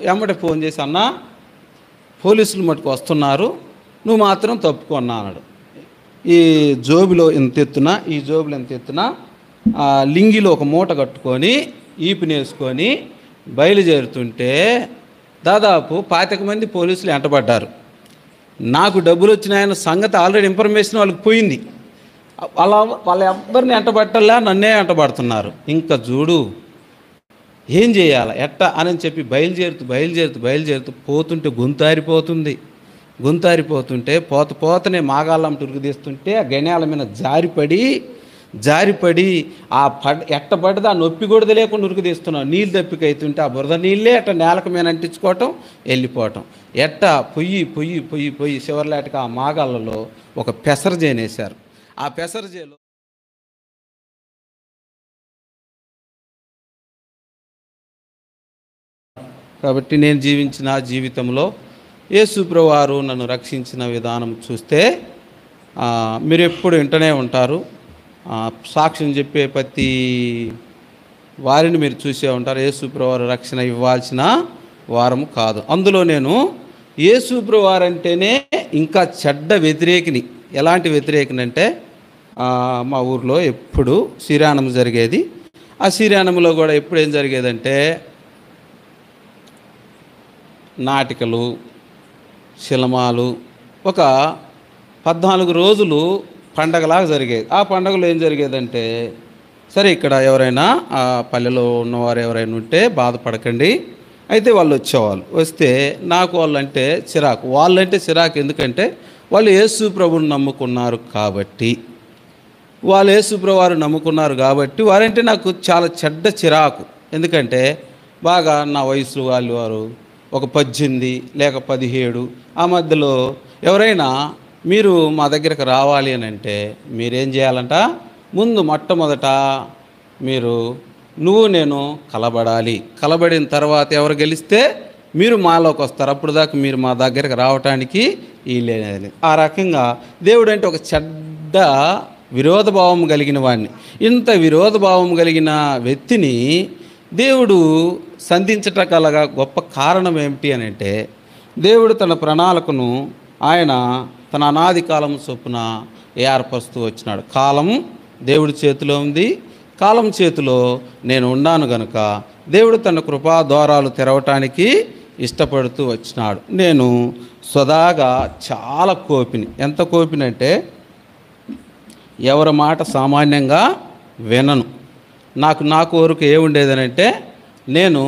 ఎమ్మటే ఫోన్ చేసి, అన్న పోలీసులు మటుకు వస్తున్నారు, నువ్వు మాత్రం తప్పుకున్నా అన్నాడు. ఈ జోబులో ఇంత ఎత్తున లింగిలో ఒక మూట కట్టుకొని ఈపినేసుకొని బయలుదేరుతుంటే దాదాపు 25 మంది పోలీసులు వెంటబడ్డారు. నాకు డబ్బులు వచ్చినాయన్న సంగతి ఆల్రెడీ ఇన్ఫర్మేషన్ వాళ్ళకి పోయింది. వాళ్ళ ఎవ్వరిని వెంటబట్టల్లా, నన్నే వెంటబడుతున్నారు. ఇంకా చూడు ఏం చేయాలి ఎట్టా అని చెప్పి బయలుదేరుతూ పోతుంటే గొంతారిపోతుంటే పోతనే మాగాళ్ళం ఉరుకుదీస్తుంటే ఆ గణ్యాల మీద జారిపడి ఎట్టబడ్డది ఆ నొప్పి కూడా లేకుండా ఉరుకుదీస్తున్నాం. నీళ్ళు దప్పికైతుంటే ఆ బురద నీళ్ళే అట్ట నేలకు మీద అంటించుకోవటం, వెళ్ళిపోవటం. పొయ్యి చివరిలాటికి ఆ మాగాళ్ళలో ఒక పెసర చేనేశారు. ఆ పెసర చేలో కాబట్టి నేను జీవించిన జీవితంలో యేసుప్రభువారు నన్ను రక్షించిన విధానం చూస్తే మీరు ఎప్పుడు వింటూనే ఉంటారు. సాక్ష్యం చెప్పే ప్రతి వారిని మీరు చూసే ఉంటారు. యేసుప్రభువారు రక్షణ ఇవ్వాల్సిన వారము కాదు. అందులో నేను యేసుప్రభువారు అంటేనే ఇంకా చెడ్డ వ్యతిరేకిని. ఎలాంటి వ్యతిరేకిని అంటే మా ఊర్లో ఎప్పుడు శ్రీరాణం జరిగేది. ఆ శ్రీరాణంలో కూడా ఎప్పుడు ఏం జరిగేదంటే నాటికలు, సినిమాలు, ఒక 14 రోజులు పండగలాగా జరిగేది. ఆ పండగలో ఏం జరిగేదంటే, సరే ఇక్కడ ఎవరైనా ఆ పల్లెలో ఉన్నవారు ఎవరైనా ఉంటే బాధపడకండి, అయితే వాళ్ళు వచ్చేవాళ్ళు. వస్తే నాకు వాళ్ళంటే చిరాకు. ఎందుకంటే వాళ్ళు యేసు ప్రభువుని నమ్ముకున్నారు కాబట్టి, వారంటే నాకు చాలా చెడ్డ చిరాకు. ఎందుకంటే బాగా నా వయసు వారు ఒక 18 లేక 17 ఆ మధ్యలో ఎవరైనా మీరు మా దగ్గరకు రావాలి అని అంటే మీరేం చేయాలంట, మొట్టమొదట నువ్వు నేను కలబడిన తర్వాత ఎవరు గెలిస్తే మీరు మాలోకి వస్తారు. అప్పుడు దాకా మీరు మా దగ్గరకు రావటానికి వీలేదని. ఆ రకంగా దేవుడు అంటే ఒక చెడ్డ విరోధభావం కలిగిన వాడిని, ఇంత విరోధభావం కలిగిన వ్యక్తిని దేవుడు సంధించటగల గొప్ప కారణం ఏమిటి అని అంటే, దేవుడు తన ప్రణాళికను ఆయన తన అనాది కాలం చొప్పున ఏర్పరుస్తూ వచ్చినాడు. కాలం దేవుడి చేతిలో ఉంది. కాలం చేతిలో నేను ఉన్నాను గనుక దేవుడు తన కృపా ద్వారాలు తెరవటానికి ఇష్టపడుతూ వచ్చినాడు. నేను సదాగా చాలా కోపిని. ఎంత కోపిని అంటే ఎవరి మాట సామాన్యంగా వినను. నాకు వరకు ఏముండేదనంటే నేను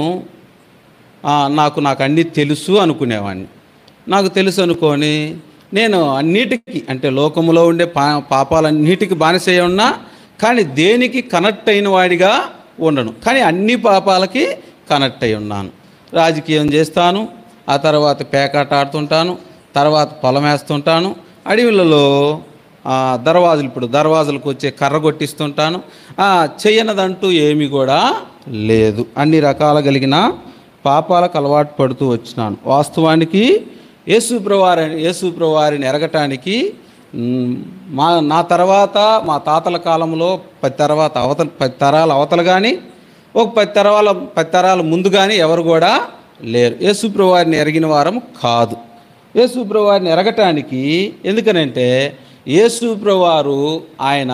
నాకు అన్నీ తెలుసు అనుకునేవాడిని. నాకు తెలుసు అనుకొని నేను అన్నిటికీ అంటే లోకములో ఉండే పాపాలన్నిటికీ బానిసై ఉన్నా, కానీ దేనికి కనెక్ట్ అయిన వాడిగా ఉండను. కానీ అన్ని పాపాలకి కనెక్ట్ అయి ఉన్నాను. రాజకీయం చేస్తాను, ఆ తర్వాత పేకాట ఆడుతుంటాను, తర్వాత పొలం వేస్తుంటాను, అడవులలో దర్వాజులకు వచ్చే కర్ర కొట్టిస్తుంటాను. చెయ్యనదంటూ ఏమీ కూడా లేదు. అన్ని రకాల కలిగిన పాపాలకు అలవాటు పడుతూ వచ్చినాను. వాస్తవానికి యేసుప్రభువారిని ఎరగటానికి నా తర్వాత మా తాతల కాలంలో 10 తరాల అవతలు కానీ ఒక 10 తరాల ముందు కానీ ఎవరు కూడా లేరు యేసుప్రభువారిని ఎరిగిన వారం కాదు. యేసుప్రభువారిని ఎరగటానికి ఎందుకనంటే యేసుప్రభువారు ఆయన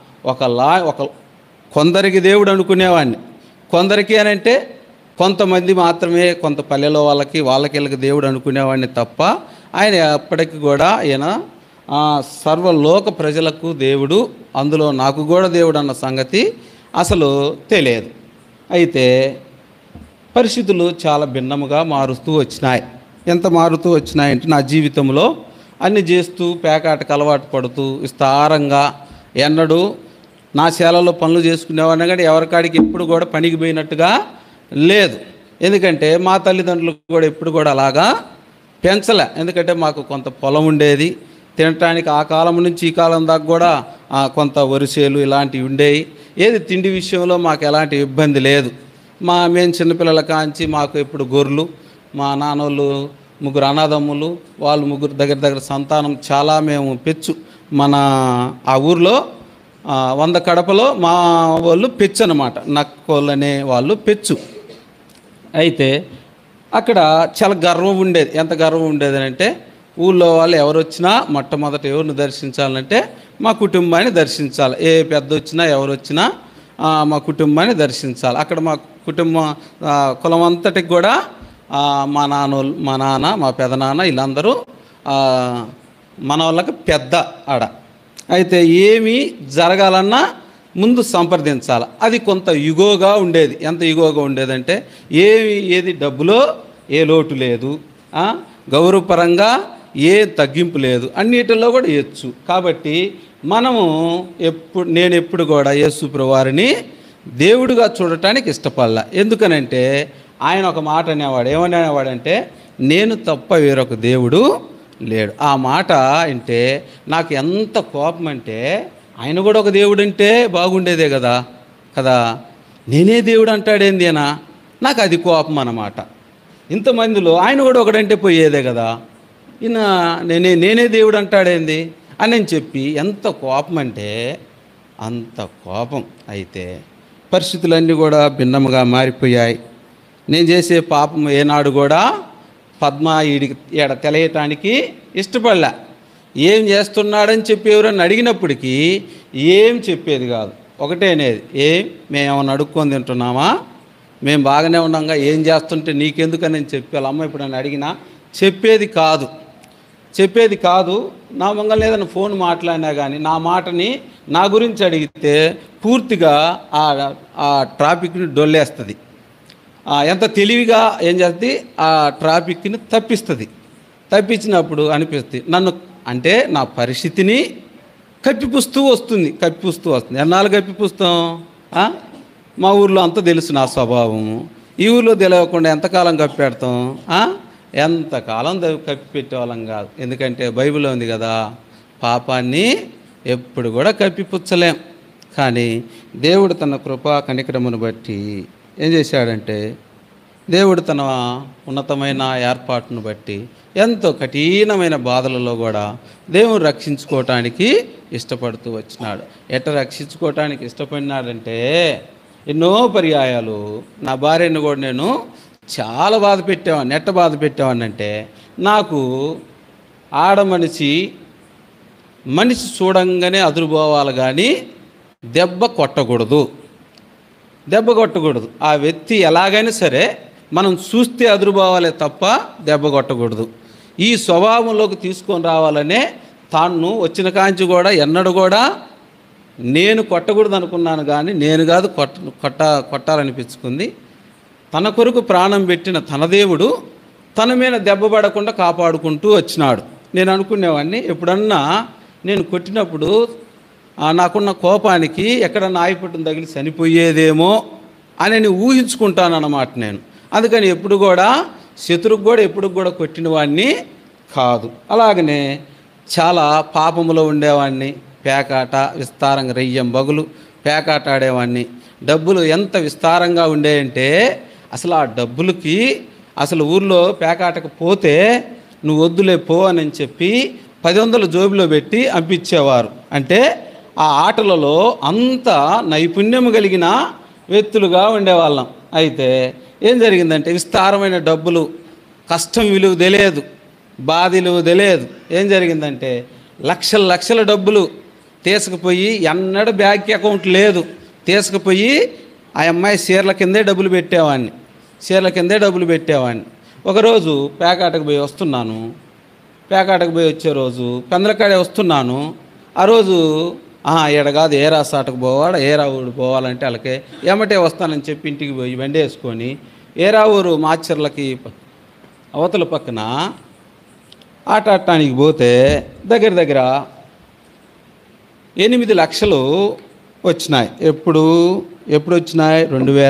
ఒక కొందరికి దేవుడు అనుకునేవాడిని. కొందరికి అని అంటే కొంతమంది మాత్రమే, కొంత పల్లెలో వాళ్ళకి దేవుడు అనుకునేవాడిని తప్ప ఆయన ఎప్పటికీ కూడా ఆయన సర్వలోక ప్రజలకు దేవుడు, అందులో నాకు కూడా దేవుడు అన్న సంగతి అసలు తెలియదు. అయితే పరిస్థితులు చాలా భిన్నముగా మారుతూ వచ్చినాయి. ఎంత మారుతూ వచ్చినాయంటే నా జీవితంలో అన్ని చేస్తూ పేకాటకు అలవాటు పడుతూ విస్తారంగా ఎన్నడూ నా శాలలో పనులు చేసుకునేవాడిని, కానీ ఎవరికాడికి ఎప్పుడు కూడా పనికి పోయినట్టుగా లేదు. ఎందుకంటే మా తల్లిదండ్రులు కూడా ఎప్పుడు కూడా అలాగా పెంచలే. ఎందుకంటే మాకు కొంత పొలం ఉండేది, తినటానికి ఆ కాలం నుంచి ఈ కాలం దాకా కూడా కొంత వరిసేలు ఇలాంటివి ఉండేవి. తిండి విషయంలో మాకు ఎలాంటి ఇబ్బంది లేదు. మేము చిన్నపిల్లల కాంచి మాకు ఎప్పుడు గొర్రెలు, మా నాన్నోళ్ళు 3 అన్నదమ్ములు, వాళ్ళు 3 దగ్గర సంతానం చాలా మేము పెచ్చు. మన ఆ ఊర్లో 100 కడపలో మా వాళ్ళు పెచ్చు అన్నమాట, నక్కోళ్ళు అనే వాళ్ళు పెచ్చు. అయితే అక్కడ చాలా గర్వం ఉండేది. ఎంత గర్వం ఉండేది అంటే, ఊళ్ళో వాళ్ళు ఎవరు వచ్చినా మొట్టమొదట ఎవరిని దర్శించాలంటే మా కుటుంబాన్ని దర్శించాలి. ఏ పెద్ద వచ్చినా ఎవరు వచ్చినా మా కుటుంబాన్ని దర్శించాలి. అక్కడ మా కుటుంబం కులం అంతటికి కూడా మా నాన్న మా పెదనాన్న వీళ్ళందరూ మన వాళ్ళకి పెద్ద ఆడ. అయితే ఏమి జరగాలన్నా ముందు సంప్రదించాలి. అది కొంత యుగోగా ఉండేది. ఎంత యుగోగా ఉండేదంటే ఏది డబ్బులో ఏ లోటు లేదు, గౌరవపరంగా ఏ తగ్గింపు లేదు, అన్నిటిలో కూడా ఇవ్వచ్చు. కాబట్టి మనము నేను ఎప్పుడు కూడా యేసు ప్రభువారిని దేవుడిగా చూడటానికి ఇష్టపడలా. ఎందుకనంటే ఆయన ఒక మాట అనేవాడు. ఏమనేవాడంటే, నేను తప్ప వేరొక దేవుడు లేడు. ఆ మాట అంటే నాకు ఎంత కోపం అంటే, ఆయన కూడా ఒక దేవుడు అంటే బాగుండేదే కదా. నేనే దేవుడు అంటాడేందేనా, నాకు అది కోపం అన్నమాట. ఇంతమందిలో ఆయన కూడా ఒకడంటే పోయేదే కదా, ఈయన నేనే దేవుడు అంటాడేంది అని చెప్పి ఎంత కోపం అంటే అంత కోపం. అయితే పరిస్థితులన్నీ కూడా భిన్నముగా మారిపోయాయి. నేను చేసే పాపం ఏనాడు కూడా పద్మ ఈడ తెలియటానికి ఇష్టపడలే. ఏం చేస్తున్నాడని చెప్పి ఎవరన్నా అడిగినప్పటికీ ఏం చెప్పేది కాదు. ఒకటే అనేది, మేమేమన్నా అడుక్కొని తింటున్నామా, మేము బాగానే ఉన్నాంగా, ఏం చేస్తుంటే నీకెందుకని నేను చెప్పాలి. అమ్మ ఇప్పుడు నన్ను అడిగినా చెప్పేది కాదు. నా మంగళ ఏదైనా ఫోన్ మాట్లాడినా కానీ నా మాటని నా గురించి అడిగితే పూర్తిగా ఆ ట్రాఫిక్ని డొల్లేస్తుంది. ఎంత తెలివిగా ఏం చేస్తుంది, ఆ ట్రాఫిక్ని తప్పించినప్పుడు అనిపిస్తుంది నన్ను అంటే నా పరిస్థితిని కప్పిపుస్తూ వస్తుంది. ఎన్నాళ్ళు కప్పిపుస్తాం? మా ఊర్లో అంతా తెలుసు నా స్వభావం. ఈ ఊర్లో తెలియకుండా ఎంతకాలం కప్పెడతాం? ఎంతకాలం కప్పిపెట్టేవాళ్ళం కాదు. ఎందుకంటే బైబిల్లో ఉంది కదా, పాపాన్ని ఎప్పుడు కూడా కప్పిపుచ్చలేం. కానీ దేవుడు తన కృపా కనికరమును బట్టి ఏం చేశాడంటే, దేవుడు తన ఉన్నతమైన ఏర్పాటును బట్టి ఎంతో కఠినమైన బాధలలో కూడా దేవుడు రక్షించుకోవటానికి ఇష్టపడుతూ వచ్చినాడు. రక్షించుకోవటానికి ఇష్టపడినాడంటే ఎన్నో పర్యాయాలు నా భార్యను కూడా నేను చాలా బాధ పెట్టేవాడిని. అంటే నాకు మనిషి చూడంగానే అదురుపోవాలి కానీ దెబ్బ కొట్టకూడదు. ఆ వ్యక్తి ఎలాగైనా సరే మనం చూస్తే అదురుపోవాలే తప్ప దెబ్బ కొట్టకూడదు. ఈ స్వభావంలోకి తీసుకొని రావాలనే తాను వచ్చిన కాంచి కూడా ఎన్నడూ కూడా నేను కొట్టకూడదు అనుకున్నాను, కానీ నేను కాదు కొట్టాలనిపించుకుంది. తన కొరకు ప్రాణం పెట్టిన తన దేవుడు తన మీద దెబ్బ పడకుండా కాపాడుకుంటూ వచ్చినాడు. నేను అనుకునేవాడిని, ఎప్పుడన్నా నేను కొట్టినప్పుడు నాకున్న కోపానికి ఎక్కడన్నా ఆయిపట్టును తగిలి చనిపోయేదేమో అని ఊహించుకుంటానన్నమాట నేను. అందుకని ఎప్పుడు కూడా శత్రువుకు కూడా ఎప్పుడు కూడా కొట్టిన వాడిని కాదు. అలాగనే చాలా పాపములో ఉండేవాడిని. పేకాట విస్తారంగా రెయ్యం బగులు పేకాట ఆడేవాడిని. డబ్బులు ఎంత విస్తారంగా ఉండేయంటే అసలు ఆ డబ్బులకి అసలు ఊర్లో పేకాటకు పోతే నువ్వు వద్దులే పో అని చెప్పి 1000 జోబులో పెట్టి పంపించేవారు. అంటే ఆ ఆటలలో అంత నైపుణ్యం కలిగిన వ్యక్తులుగా ఉండేవాళ్ళం. అయితే ఏం జరిగిందంటే విస్తారమైన డబ్బులు, కష్టం విలువ తెలియదు, బాధ విలువ తెలియదు. ఏం జరిగిందంటే లక్షల డబ్బులు తీసుకుపోయి, ఎన్నడూ బ్యాంక్ అకౌంట్ లేదు, తీసుకుపోయి ఆ అమ్మాయి చీరల కిందే డబ్బులు పెట్టేవాడిని. ఒకరోజు పేకాటకు పోయి వచ్చే రోజు పెందలకాడే వస్తున్నాను. ఆ రోజు ఎడగాదు ఏరా సాటకు పోవాడు, ఏరా ఊడు పోవాలంటే వాళ్ళకే ఏమటే వస్తానని చెప్పి ఇంటికి పోయి బండి వేసుకొని ఏరా ఊరు మాచర్లకి అవతల పక్కన ఆట ఆడటానికి పోతే దగ్గర 8 లక్షలు వచ్చినాయి. ఎప్పుడు వచ్చినాయి?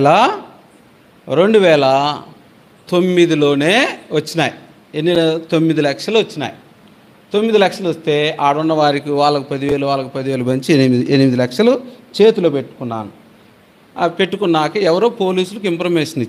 2009లోనే వచ్చినాయి. 9 లక్షలు వచ్చినాయి. 9 లక్షలు వస్తే ఆడున్న వారికి వాళ్ళకి 10,000 పంచి 8 లక్షలు చేతిలో పెట్టుకున్నాను. పెట్టుకున్నాక ఎవరో పోలీసులకు ఇన్ఫర్మేషన్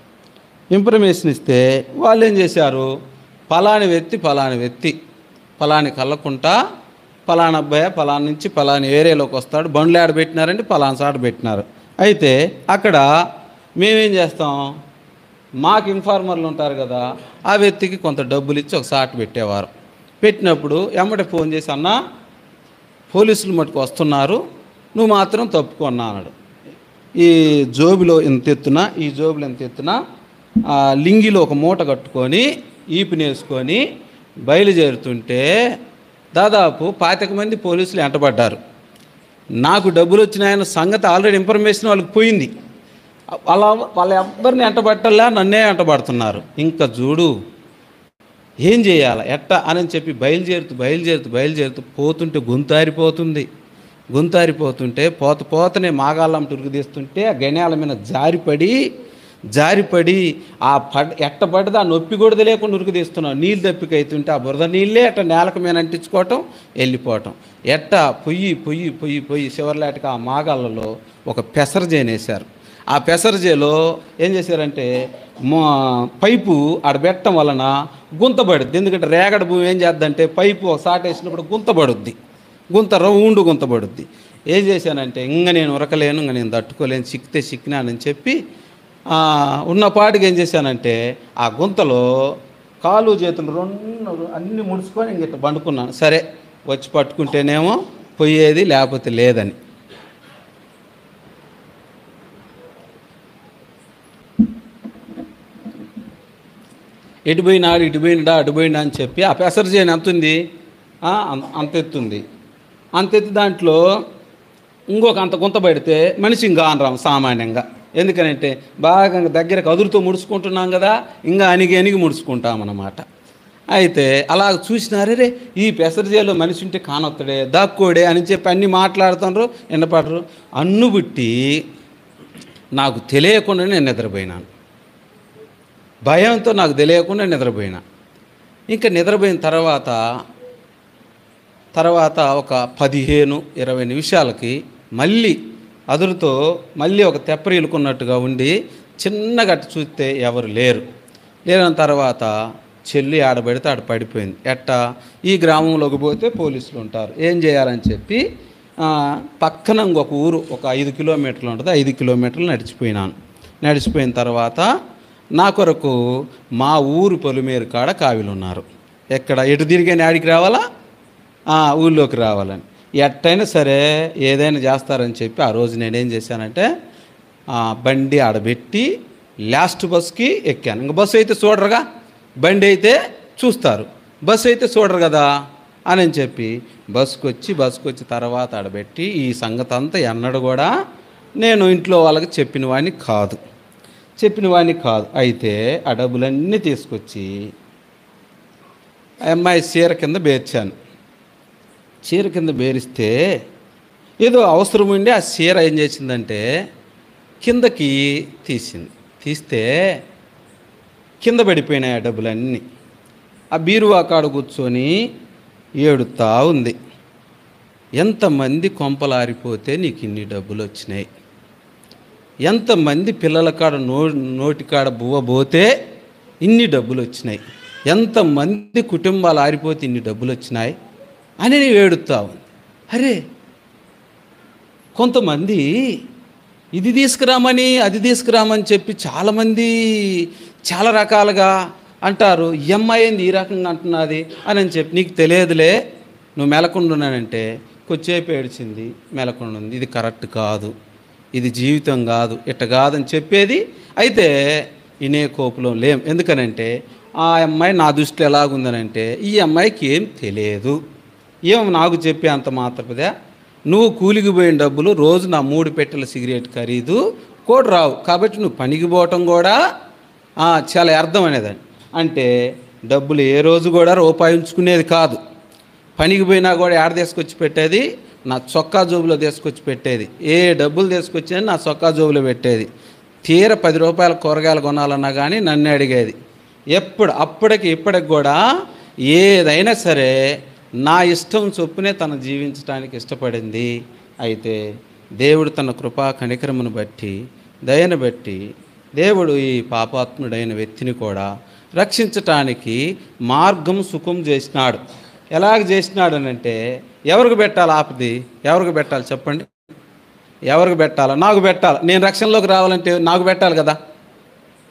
ఇస్తే వాళ్ళు ఏం చేశారు, ఫలాని వ్యక్తి ఫలాని కళ్ళకుంటా ఫలానా అబ్బాయి ఫలాని నుంచి ఫలాని ఏరియాలోకి వస్తాడు, బండ్లు ఆడ పెట్టినారంటే ఫలానా సాట పెట్టినారు. అయితే అక్కడ మేమేం చేస్తాం, మాకు ఇన్ఫార్మర్లు ఉంటారు కదా, ఆ వ్యక్తికి కొంత డబ్బులు ఇచ్చి ఒక సాటు పెట్టేవారు. పెట్టినప్పుడు ఎమ్మటే ఫోన్ చేసి, అన్నా పోలీసులు మటుకు వస్తున్నారు, నువ్వు మాత్రం తప్పుకున్నా అన్నాడు. ఈ జోబులో ఇంత ఎత్తున, ఈ జోబులో ఇంత ఎత్తున లింగిలో ఒక మూట కట్టుకొని ఈపినేసుకొని బయలుదేరుతుంటే దాదాపు 25 మంది పోలీసులు వెంటబడ్డారు. నాకు డబ్బులు వచ్చినాయన్న సంగతి ఆల్రెడీ ఇన్ఫర్మేషన్ వాళ్ళకి పోయింది. వాళ్ళ ఎవ్వరిని వెంటబట్టల్లా, నన్నే వెంటబడుతున్నారు. ఇంకా చూడు ఏం చేయాలి ఎట్టా అని చెప్పి బయలుదేరుతూ పోతుంటే గొంతారిపోతుంటే పోతనే మాగాళ్ళం టురుకు తీస్తుంటే ఆ గణ్యాల మీద జారిపడి ఎట్టబడితే ఆ నొప్పి కూడా తెలియకుండా ఉరికి తీస్తున్నాం. నీళ్ళు దప్పికైతుంటే ఆ బురద నీళ్ళే అట్ట నేలకు మీద అంటించుకోవటం, వెళ్ళిపోవటం. పొయ్యి చివరిలాటికి ఆ మాగాళ్ళలో ఒక పెసరజేనేశారు. ఆ పెసరజేలో ఏం చేశారంటే పైపు ఆడబెట్టడం వలన గుంతబడుద్ది. ఎందుకంటే రేగడ భూమి ఏం చేద్దంటే పైపు ఒక సాట వేసినప్పుడు గుంతబడుద్ది, రౌండ్ గుంతబడుద్ది. ఏం చేశానంటే నేను ఉరకలేను, నేను తట్టుకోలేను, సిక్కినానని చెప్పి ఉన్నపాటికి ఏం చేశానంటే ఆ గుంతలో కాలు చేతులు రెండు అన్నీ ముడుచుకొని ఇంక ఇట్లా పండుకున్నాను. సరే వచ్చి పట్టుకుంటేనేమో పోయేది, లేకపోతే లేదని. ఎటు పోయినా అని చెప్పి ఆ పెసరు చేయని ఎంత ఉంది, అంతెత్తుంది. అంతెత్తి దాంట్లో ఇంకొక అంత గుంత పడితే మనిషి ఇంకా అనరాం సామాన్యంగా. ఎందుకనంటే బాగా దగ్గర కదురుతో ముడుచుకుంటున్నాం కదా, ఇంకా అణిగి ముడుచుకుంటామన్నమాట. అయితే అలా చూసినారే, ఈ పెసరజేలో మనిషి ఉంటే కానొత్తడే, దాక్కోడే అని చెప్పి అన్నీ మాట్లాడుతున్నారు, ఎండపడరు. అన్నుబుట్టి నాకు తెలియకుండా నేను నిద్రపోయినాను. భయంతో నాకు తెలియకుండా నిద్రపోయినా. ఇంకా నిద్రపోయిన తర్వాత ఒక 15-20 నిమిషాలకి మళ్ళీ అదురుతో మళ్ళీ ఒక తెప్పరిలుకున్నట్టుగా ఉండి చిన్నగా చూస్తే ఎవరు లేరన్న తర్వాత చెల్లి ఆడబడితే ఆడ పడిపోయింది. ఈ గ్రామంలోకి పోతే పోలీసులు ఉంటారు, ఏం చేయాలని చెప్పి పక్కన ఇంకొక ఊరు ఒక 5 కిలోమీటర్లు ఉంటుంది, 5 కిలోమీటర్లు నడిచిపోయిన తర్వాత నా కొరకు మా ఊరు పొలిమేరు కాడ కావిలు ఉన్నారు. ఎటు తిరిగానే ఆడికి రావాలా, ఊళ్ళోకి రావాలని. ఎట్టయినా సరే ఏదైనా చేస్తారని చెప్పి ఆ రోజు నేనేం చేశానంటే బండి ఆడబెట్టి లాస్ట్ బస్కి ఎక్కాను. ఇంక బస్సు అయితే చూడరుగా, బండి అయితే చూస్తారు, బస్సు అయితే చూడరు కదా అని చెప్పి బస్సుకు వచ్చి తర్వాత ఆడబెట్టి ఈ సంగతి అంతా ఎన్నడూ కూడా నేను ఇంట్లో వాళ్ళకి చెప్పిన వాడిని కాదు. అయితే ఆ డబ్బులన్నీ తీసుకొచ్చి అమ్మాయి చీర కింద బేర్చాను. చీర కింద బేరిస్తే ఏదో అవసరం ఉండి ఆ చీర ఏం చేసిందంటే కిందకి తీస్తే కింద పడిపోయినాయి ఆ డబ్బులన్నీ. ఆ బీరువా కాడ కూర్చొని ఏడుతా ఉంది. ఎంతమంది కొంపలారిపోతే నీకు ఇన్ని డబ్బులు వచ్చినాయి, ఎంతమంది పిల్లల కాడ నోటికాడ బువ్వ పోతే ఇన్ని డబ్బులు వచ్చినాయి, ఎంతమంది కుటుంబాలు ఆరిపోతే ఇన్ని డబ్బులు వచ్చినాయి అని నేను ఏడుతావు. అరే కొంతమంది ఇది తీసుకురామని అది తీసుకురామని చెప్పి చాలామంది చాలా రకాలుగా అంటారు. ఈ అమ్మాయి ఏంది ఈ రకంగా అంటున్నది అని చెప్పి నీకు తెలియదులే, నువ్వు మెలకుండున్నానంటే కొద్దిసేపు ఏడ్చింది, మెలకుండుంది. ఇది కరెక్ట్ కాదు, ఇది జీవితం కాదు, ఇట్ట కాదని చెప్పేది. అయితే ఇనే కోపులో లేం. ఎందుకనంటే ఆ అమ్మాయి నా దృష్టిలో ఎలాగుందనంటే ఈ అమ్మాయికి ఏం తెలియదు, నాకు చెప్పే అంత మాత్రమే. నువ్వు కూలికి పోయిన డబ్బులు రోజు నా 3 పెట్టెల సిగరెట్ ఖరీదు కూడా రావు, కాబట్టి నువ్వు పనికి పోవటం కూడా చాలా అర్థం అనేదని. అంటే డబ్బులు ఏ రోజు కూడా రూపాయి ఉంచుకునేది కాదు, పనికి పోయినా కూడా ఏడ తీసుకొచ్చి పెట్టేది, నా చొక్కా జోబులో తీసుకొచ్చి పెట్టేది. ఏ డబ్బులు తీసుకొచ్చేది నా చొక్కా జోబులో పెట్టేది. తీర 10 రూపాయల కూరగాయలు కొనాలన్నా కానీ నన్ను అడిగేది. అప్పటికి ఇప్పటికి కూడా ఏదైనా సరే నా ఇష్టం చొప్పునే తను జీవించడానికి ఇష్టపడింది. అయితే దేవుడు తన కృపా కనికరమును బట్టి దయను బట్టి దేవుడు ఈ పాపాత్ముడైన వ్యక్తిని కూడా రక్షించటానికి మార్గం సుఖం చేసినాడు. ఎలాగ చేసినాడు అనంటే ఎవరికి పెట్టాలి ఆపది, ఎవరికి పెట్టాలి చెప్పండి, ఎవరికి పెట్టాలి? నాకు పెట్టాలి. నేను రక్షణలోకి రావాలంటే నాకు పెట్టాలి కదా.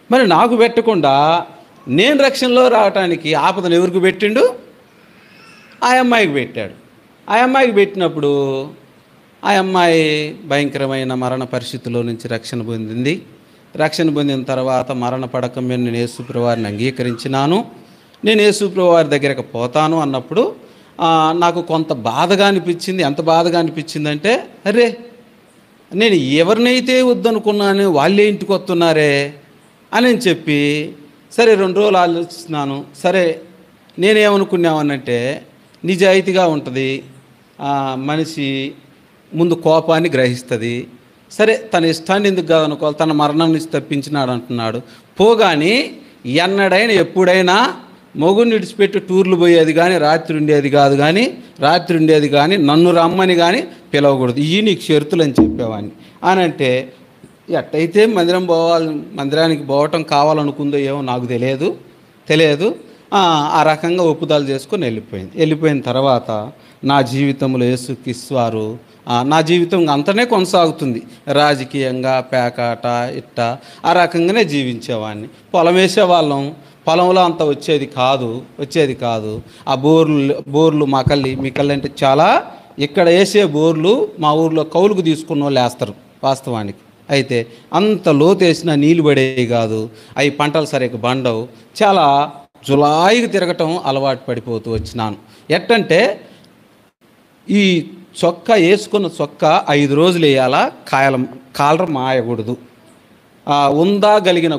మరి నాకు పెట్టకుండా నేను రక్షణలో రావటానికి ఆపదను ఎవరికి పెట్టిండు? ఆ అమ్మాయికి పెట్టాడు. ఆ అమ్మాయికి పెట్టినప్పుడు ఆ అమ్మాయి భయంకరమైన మరణ పరిస్థితుల్లో నుంచి రక్షణ పొందింది. రక్షణ పొందిన తర్వాత మరణ పడక మీద నేను యేసుప్రభువారిని అంగీకరించినాను, నేను యేసుప్రభువారి దగ్గరకు పోతాను అన్నప్పుడు నాకు కొంత బాధగా అనిపించింది. ఎంత బాధగా అనిపించిందంటే, అరే నేను ఎవరినైతే వద్దనుకున్నాను వాళ్ళే ఇంటికి వస్తున్నారే అని చెప్పి, సరే 2 రోజులు ఆలోచిస్తున్నాను. సరే నేనేమనుకున్నామనంటే, నిజాయితీగా ఉంటుంది మనిషి, ముందు కోపాన్ని గ్రహిస్తుంది. సరే తన ఇష్టాన్ని ఎందుకు కాదనుకోవాలి, తన మరణం నుంచి తప్పించినాడు అంటున్నాడు. పోగాని ఎన్నడైనా ఎప్పుడైనా మొగుడిని విడిచిపెట్టి టూర్లు పోయేది కానీ రాత్రి ఉండేది కాదు, కానీ నన్ను రమ్మని కానీ పిలవకూడదు, ఇవి నీకు షరతులు అని చెప్పేవాడిని. అని అంటే ఎట్టయితే మందిరానికి పోవటం కావాలనుకుందో ఏమో నాకు తెలియదు. ఆ రకంగా ఒప్పుదల చేసుకొని వెళ్ళిపోయిన తర్వాత నా జీవితంలో యేసుక్రీస్తువారు నా జీవితం అంతనే కొనసాగుతుంది. రాజకీయంగా పేకాట ఇట్ట ఆ రకంగానే జీవించేవాడిని. పొలం వేసేవాళ్ళం, పొలంలో అంత వచ్చేది కాదు. ఆ బోర్లు మీకల్లి అంటే చాలా, ఇక్కడ వేసే బోర్లు మా ఊర్లో కౌలుకు తీసుకున్న వాళ్ళు వేస్తారు వాస్తవానికి. అయితే అంత లోతు వేసినా నీళ్ళు పడేవి కాదు, అవి పంటలు సరిగ్గా బండవు. చాలా జులాయిగా తిరగటం అలవాటు పడిపోతూ వచ్చినాను. ఎట్టంటే ఈ వేసుకున్న చొక్కా 5 రోజులు వేయాలా, కాలర్ మాయకూడదు. ఉందా గలిగిన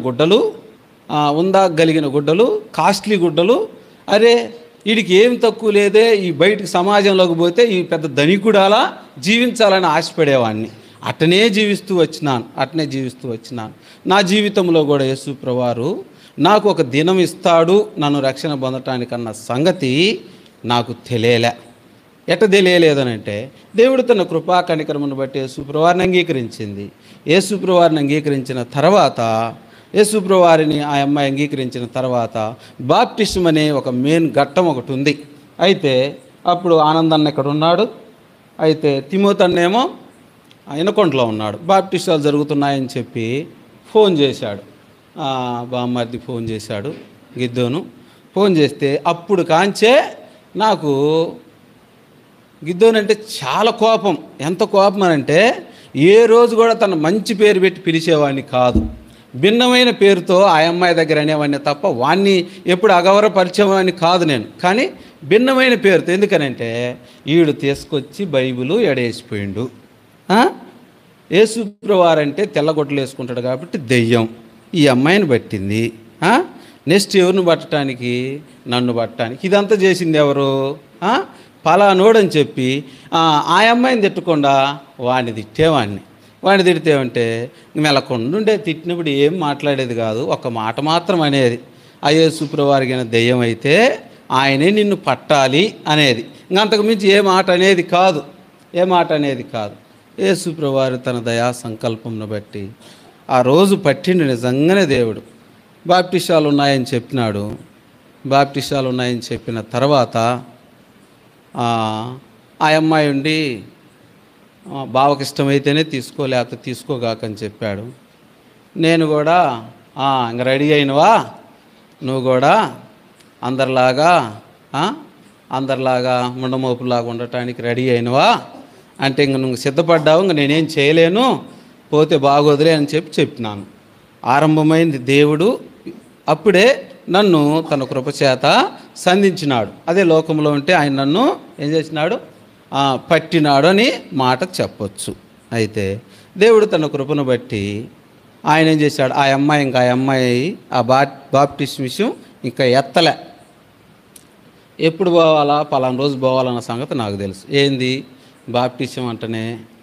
గుడ్డలు కాస్ట్లీ గుడ్డలు. అరే వీడికి ఏం తక్కువ లేదే, ఈ బయటికి సమాజంలోకి పోతే ఈ పెద్ద ధనికుడాలా జీవించాలని ఆశపడేవాడిని. అట్టనే జీవిస్తూ వచ్చినాను. నా జీవితంలో కూడా యేసుప్రభువారు నాకు ఒక దినం ఇస్తాడు నన్ను రక్షణ పొందటానికన్న సంగతి నాకు తెలియలే. ఎట్ట తెలియలేదనంటే, దేవుడు తన కృపా కనికరమును బట్టి యేసుప్రభువారిని అంగీకరించిన తర్వాత, యేసుప్రభువారిని ఆ అమ్మాయి అంగీకరించిన తర్వాత బాప్టిజం అనే ఒక మెయిన్ ఘట్టం ఒకటి ఉంది. అయితే అప్పుడు ఆనందన్న ఇక్కడ ఉన్నాడు, అయితే తిమోతన్నేమో ఇనకొండలో ఉన్నాడు. బాప్టిజాలు జరుగుతున్నాయని చెప్పి ఫోన్ చేశాడు, బామ్మర్ది ఫోన్ చేశాడు, గిద్దోను ఫోన్ చేస్తే అప్పుడు కాంచే నాకు గిద్దోనంటే చాలా కోపం. ఎంత కోపం అనంటే, ఏ రోజు కూడా తన మంచి పేరు పెట్టి పిలిచేవాడిని కాదు, భిన్నమైన పేరుతో ఆ అమ్మాయి దగ్గర అనేవాడిని తప్ప వాణ్ణి ఎప్పుడు అగౌరవపరిచేవాడిని కాదు నేను. కానీ భిన్నమైన పేరుతో, ఎందుకనంటే వీడు తీసుకొచ్చి బైబిలు ఎడేసిపోయిండు. యేసుప్రభువారంటే తెల్లగొడ్డలు వేసుకుంటాడు కాబట్టి దెయ్యం ఈ అమ్మాయిని పట్టింది. నెక్స్ట్ ఎవరిని పట్టడానికి? నన్ను పట్టడానికి. ఇదంతా చేసింది ఎవరు? పలానోడని చెప్పి ఆ అమ్మాయిని తిట్టకుండా వాడిని తిడితేమంటే మెలకొండుండే, తిట్టినప్పుడు ఏం మాట్లాడేది కాదు, ఒక మాట మాత్రం అనేది, ఆ యేసుప్రభువారికి దెయ్యం అయితే ఆయనే నిన్ను పట్టాలి అనేది. ఇంకంతకు మించి ఏ మాట అనేది కాదు. యేసుప్రభువారు తన దయా సంకల్పంను బట్టి ఆ రోజు పట్టిండు నిజంగానే దేవుడు. బాప్టిజాలు ఉన్నాయని చెప్పిన తర్వాత ఆ అమ్మాయి ఉండి బావకి ఇష్టమైతేనే తీసుకో, లేకపోతే తీసుకోగాకని చెప్పాడు. నేను కూడా ఇంక రెడీ అయినవా, నువ్వు కూడా అందరిలాగా ముండమోపులాగా ఉండటానికి రెడీ అయినవా అంటే, ఇంక నువ్వు సిద్ధపడ్డావు, ఇంక నేనేం చేయలేను, పోతే బాగోదులే అని చెప్పినాను. ఆరంభమైంది దేవుడు. అప్పుడే నన్ను తన కృపచేత సంధించినాడు. అదే లోకంలో ఉంటే ఆయన నన్ను ఏం చేసినాడు? పట్టినాడు అని మాట చెప్పొచ్చు. అయితే దేవుడు తన కృపను బట్టి ఆయన ఏం చేశాడు? ఆ అమ్మాయి బాప్టిజం విషయం ఇంకా ఎత్తలే. ఎప్పుడు పోవాలా, పలానా రోజు పోవాలన్న సంగతి నాకు తెలుసు. ఏంది బాప్టిజం అంటేనే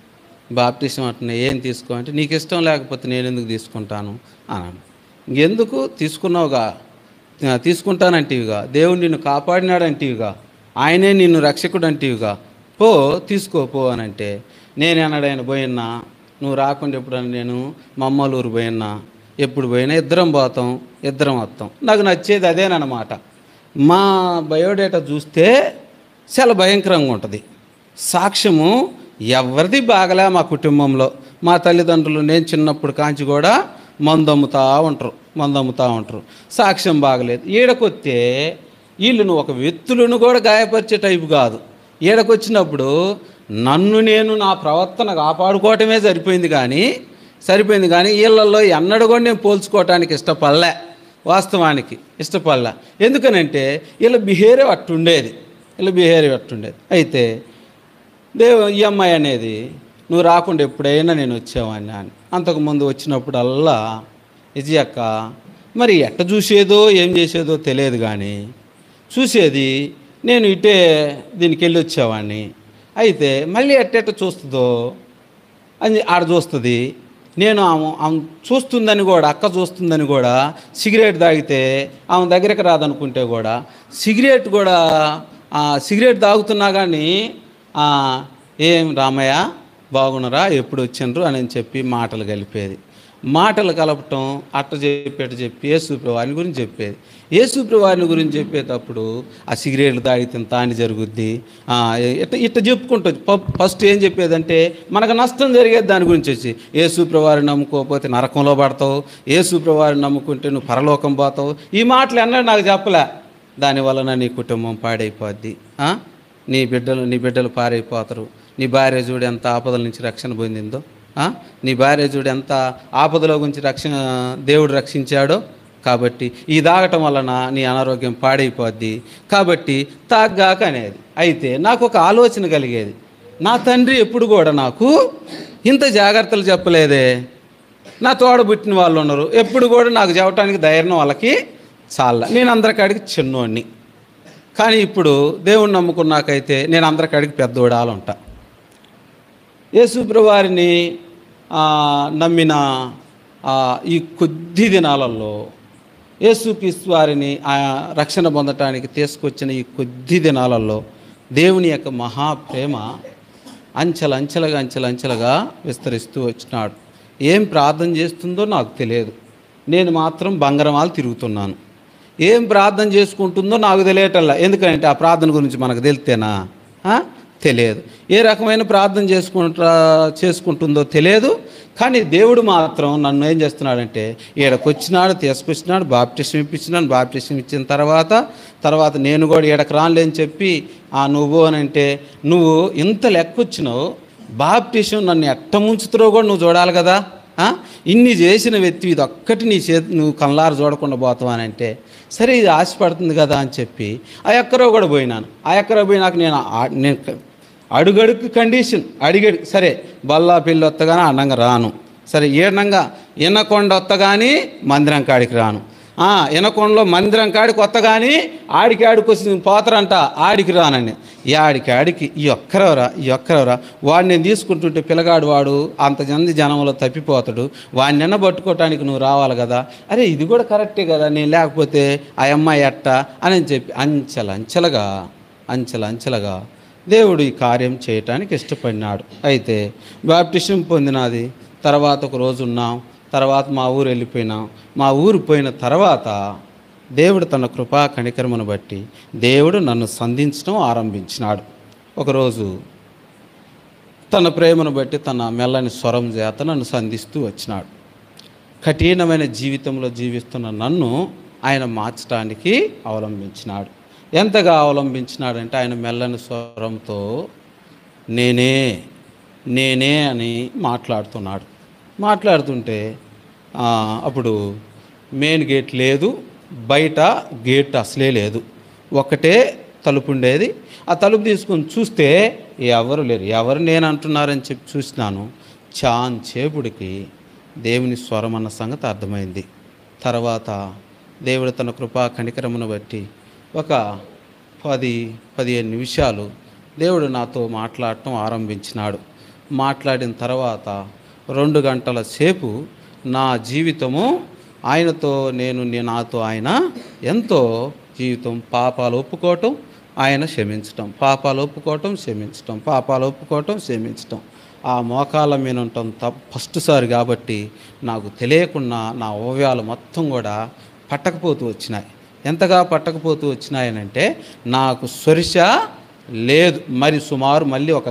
ఏం తీసుకో అంటే, నీకు ఇష్టం లేకపోతే నేను ఎందుకు తీసుకుంటాను అన్నాను. ఇంకెందుకు తీసుకుంటానంటీవిగా, దేవుడు నిన్ను కాపాడినాడంటీవిగా, ఆయనే నిన్ను రక్షకుడు అంటీవిగా, తీసుకోపో అని అంటే, నేను ఎన్నడైనా పోయినా, నువ్వు రాకుండా ఎప్పుడన్నా నేను మా అమ్మలూరు పోయినా, ఎప్పుడు పోయినా ఇద్దరం పోతాం, ఇద్దరం వస్తాం. నాకు నచ్చేది అదేనమాట. మా బయోడేటా చూస్తే చాలా భయంకరంగా ఉంటుంది. సాక్ష్యము ఎవరిది బాగలే మా కుటుంబంలో. మా తల్లిదండ్రులు నేను చిన్నప్పుడు కాంచి కూడా మందు అమ్ముతూ ఉంటారు. మందు అమ్ముతూ ఉంటారు. సాక్ష్యం బాగలేదు. ఈడకొస్తే వీళ్ళను ఒక వ్యక్తులను కూడా గాయపరిచే టైపు కాదు. ఈడకొచ్చినప్పుడు నన్ను నేను నా ప్రవర్తన కాపాడుకోవటమే సరిపోయింది కానీ వీళ్ళల్లో ఎన్నడూ కూడా నేను పోల్చుకోవటానికి ఇష్టపడలే. వాస్తవానికి ఇష్టపడలే. ఎందుకనంటే వీళ్ళ బిహేవియర్ అట్టుండేది. అయితే ఈ అమ్మాయి అనేది నువ్వు రాకుండా ఎప్పుడైనా నేను వచ్చేవాడిని అని. అంతకుముందు వచ్చినప్పుడల్లా విజయక్క మరి ఎట్ట చూసేదో ఏం చేసేదో తెలియదు కానీ చూసేది నేను ఇటే దీనికి వెళ్ళి వచ్చేవాడిని. అయితే మళ్ళీ ఎట్టెట్ట చూస్తుందో అని ఆడ చూస్తుంది. నేను ఆమె చూస్తుందని కూడా, అక్క చూస్తుందని కూడా సిగరెట్ తాగితే ఆమె దగ్గరికి రాదనుకుంటే కూడా సిగరెట్ తాగుతున్నా కానీ ఏం రామయ్య బాగున్నారా, ఎప్పుడు వచ్చిండ్రు అని చెప్పి మాటలు కలిపేది. మాటలు కలపటం అట్ట చెప్పి యేసుప్రభువారిని గురించి చెప్పేది. యేసుప్రభువారిని గురించి చెప్పేటప్పుడు ఆ సిగరెట్లు తాగితే తాని జరుగుద్ది ఇట్ట చెప్పుకుంటుంది. ఫస్ట్ ఏం చెప్పేదంటే మనకు నష్టం జరిగేది దాని గురించి వచ్చి, యేసుప్రభువారిని నమ్ముకోకపోతే నరకంలో పడతావు, యేసుప్రభువారిని నమ్ముకుంటే నువ్వు పరలోకం పోతావు. ఈ మాటలు అన్నది నాకు చెప్పలే. దానివలన నీ కుటుంబం పాడైపోద్ది, నీ బిడ్డలు పారైపోతారు, నీ భార్య చూడు ఎంత ఆపదల నుంచి రక్షణ పొందిందో, నీ భార్య చూడు ఎంత ఆపదలో గురించి దేవుడు రక్షించాడో. కాబట్టి ఈ తాగటం వలన నీ అనారోగ్యం పాడైపోద్ది, కాబట్టి తాగ్గాక అనేది. అయితే నాకు ఒక ఆలోచన కలిగేది, నా తండ్రి ఎప్పుడు కూడా నాకు ఇంత జాగ్రత్తలు చెప్పలేదే. నా తోడబుట్టిన వాళ్ళు ఉన్నారు, ఎప్పుడు కూడా నాకు చెప్పడానికి ధైర్యం వాళ్ళకి చాలా. నేను అందరికాడికి చిన్నోడిని, కానీ ఇప్పుడు దేవుణ్ణి నమ్ముకున్నాకైతే నేను అందరికాడికి పెద్దోడాలంటా. యేసుప్రభువారిని నమ్మిన ఈ కొద్ది దినాలలో యేసుక్రీస్తు వారిని రక్షణ పొందటానికి తీసుకొచ్చిన ఈ కొద్ది దినాలలో దేవుని యొక్క మహాప్రేమ అంచెలంచెలుగా విస్తరిస్తూ వచ్చినాడు. ఏం ప్రార్థన చేస్తుందో నాకు తెలియదు. నేను మాత్రం బంగారమాలు తిరుగుతున్నాను. ఏం ప్రార్థన చేసుకుంటుందో నాకు తెలియటల్లా. ఎందుకంటే ఆ ప్రార్థన గురించి మనకు తెలితేనా తెలియదు. ఏ రకమైన ప్రార్థన చేసుకుంటుందో తెలియదు. కానీ దేవుడు మాత్రం నన్ను ఏం చేస్తున్నాడంటే ఈడకొచ్చినాడు, తీసుకొచ్చినాడు, బాప్టిసం ఇప్పించినాడు. బాప్టిసం ఇచ్చిన తర్వాత నేను కూడా ఈడకు రానులేని చెప్పి నువ్వు అని అంటే, నువ్వు ఇంత లెక్కొచ్చినావు, బాప్టిసం నన్ను ఎట్ట ముంచుతురో కూడా నువ్వు చూడాలి కదా. ఇన్ని చేసిన వ్యక్తి ఇది ఒక్కటి నీ నువ్వు కళ్ళారు చూడకుండా పోతావు అని అంటే, సరే ఇది ఆశపడుతుంది కదా అని చెప్పి ఆ ఎక్కరో కూడా పోయినాను. ఆ ఎక్కరో పోయినాక నేను అడుగడుగు కండిషన్ అడిగాడు. సరే బల్లా పెళ్ళి వత్తగానే అన్నంగా రాను, సరే ఏడంగా ఇనకొండ వత్తగాని మందిరం కాడికి రాను, ఇనకొండలో మందిరం కాడికి వత్తగాని ఆడికి వచ్చి పోతారంట, ఆడికి రానండి. ఆడికి ఈ ఒక్కరెవరా వాడిని నేను తీసుకుంటుంటే పిల్లగాడు వాడు అంతమంది జనంలో తప్పిపోతాడు, వాడిని నిన్న పట్టుకోవటానికి నువ్వు రావాలి కదా. అరే ఇది కూడా కరెక్టే కదా, నేను లేకపోతే ఆ అమ్మాయి ఎట్ట అని చెప్పి అంచెలంచెలుగా దేవుడు ఈ కార్యం చేయటానికి ఇష్టపడినాడు. అయితే బాప్టిజం పొందినది తర్వాత ఒక రోజు ఉన్నాం. తర్వాత మా ఊరు వెళ్ళిపోయినాం. మా ఊరు పోయిన తర్వాత దేవుడు తన కృపా కనికరమును బట్టి దేవుడు నన్ను సంధించడం ఆరంభించినాడు. ఒకరోజు తన ప్రేమను బట్టి తన మెల్లని స్వరం చేత నన్ను సంధిస్తూ వచ్చినాడు. కఠినమైన జీవితంలో జీవిస్తున్న నన్ను ఆయన మార్చడానికి అవలంబించినాడు. ఎంతగా అవలంబించినాడంటే ఆయన మెల్లని స్వరంతో నేనే అని మాట్లాడుతుంటే అప్పుడు మెయిన్ గేట్ లేదు, బయట గేట్ అసలే లేదు, ఒక్కటే తలుపు ఉండేది. ఆ తలుపు తీసుకొని చూస్తే ఎవరు లేరు. ఎవరు నేను అంటున్నారని చెప్పి చూసినాను. చాంచేపుడికి దేవుని స్వరం అన్న సంగతి అర్థమైంది. తర్వాత దేవుడు తన కృపా కనికరమును బట్టి ఒక 10-15 నిమిషాలు దేవుడు నాతో మాట్లాడటం ఆరంభించినాడు. మాట్లాడిన తర్వాత 2 గంటల సేపు నా జీవితము ఆయనతో నాతో ఆయన ఎంతో జీవితం పాపాలు ఒప్పుకోవటం, ఆయన క్షమించటం, పాపాలు ఒప్పుకోవటం క్షమించటం. ఆ మోకాళ్ళ మీద ఉండటం ఫస్ట్ సారి కాబట్టి నాకు తెలియకుండా నా ఓవ్యాలు మొత్తం కూడా పట్టకపోతూ వచ్చినాయి. ఎంతగా పట్టకపోతూ వచ్చినాయనంటే నాకు స్పర్శ లేదు. మరి సుమారు మళ్ళీ ఒక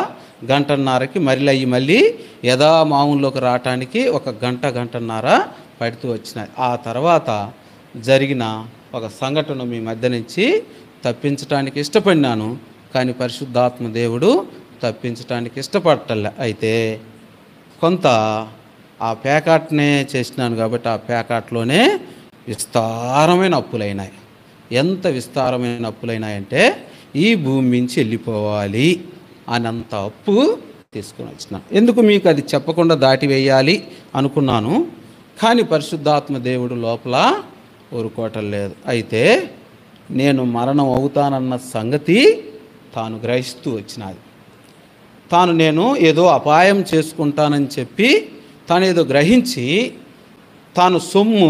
గంటన్నరకి మళ్ళీ యథా మామూలులోకి రావటానికి ఒక గంటన్నర పడుతూ వచ్చినాయి. ఆ తర్వాత జరిగిన ఒక సంఘటన మీ మధ్య నుంచి తప్పించడానికి ఇష్టపడినాను, కానీ పరిశుద్ధాత్మ దేవుడు తప్పించడానికి ఇష్టపడటలే. అయితే కొంత ఆ పేకాటనే చేసినాను కాబట్టి ఆ పేకాటలోనే విస్తారమైన అప్పులైనాయి. ఎంత విస్తారమైన అప్పులైనాయంటే ఈ భూమి నుంచి వెళ్ళిపోవాలి అనంత అప్పు తీసుకొని వచ్చినాను. ఎందుకు మీకు అది చెప్పకుండా దాటివేయాలి అనుకున్నాను, కానీ పరిశుద్ధాత్మ దేవుడు లోపల ఊరుకోవటం లేదు. అయితే నేను మరణం అవుతానన్న సంగతి తాను గ్రహిస్తూ వచ్చినది. నేను ఏదో అపాయం చేసుకుంటానని చెప్పి తాను ఏదో గ్రహించి తాను సొమ్ము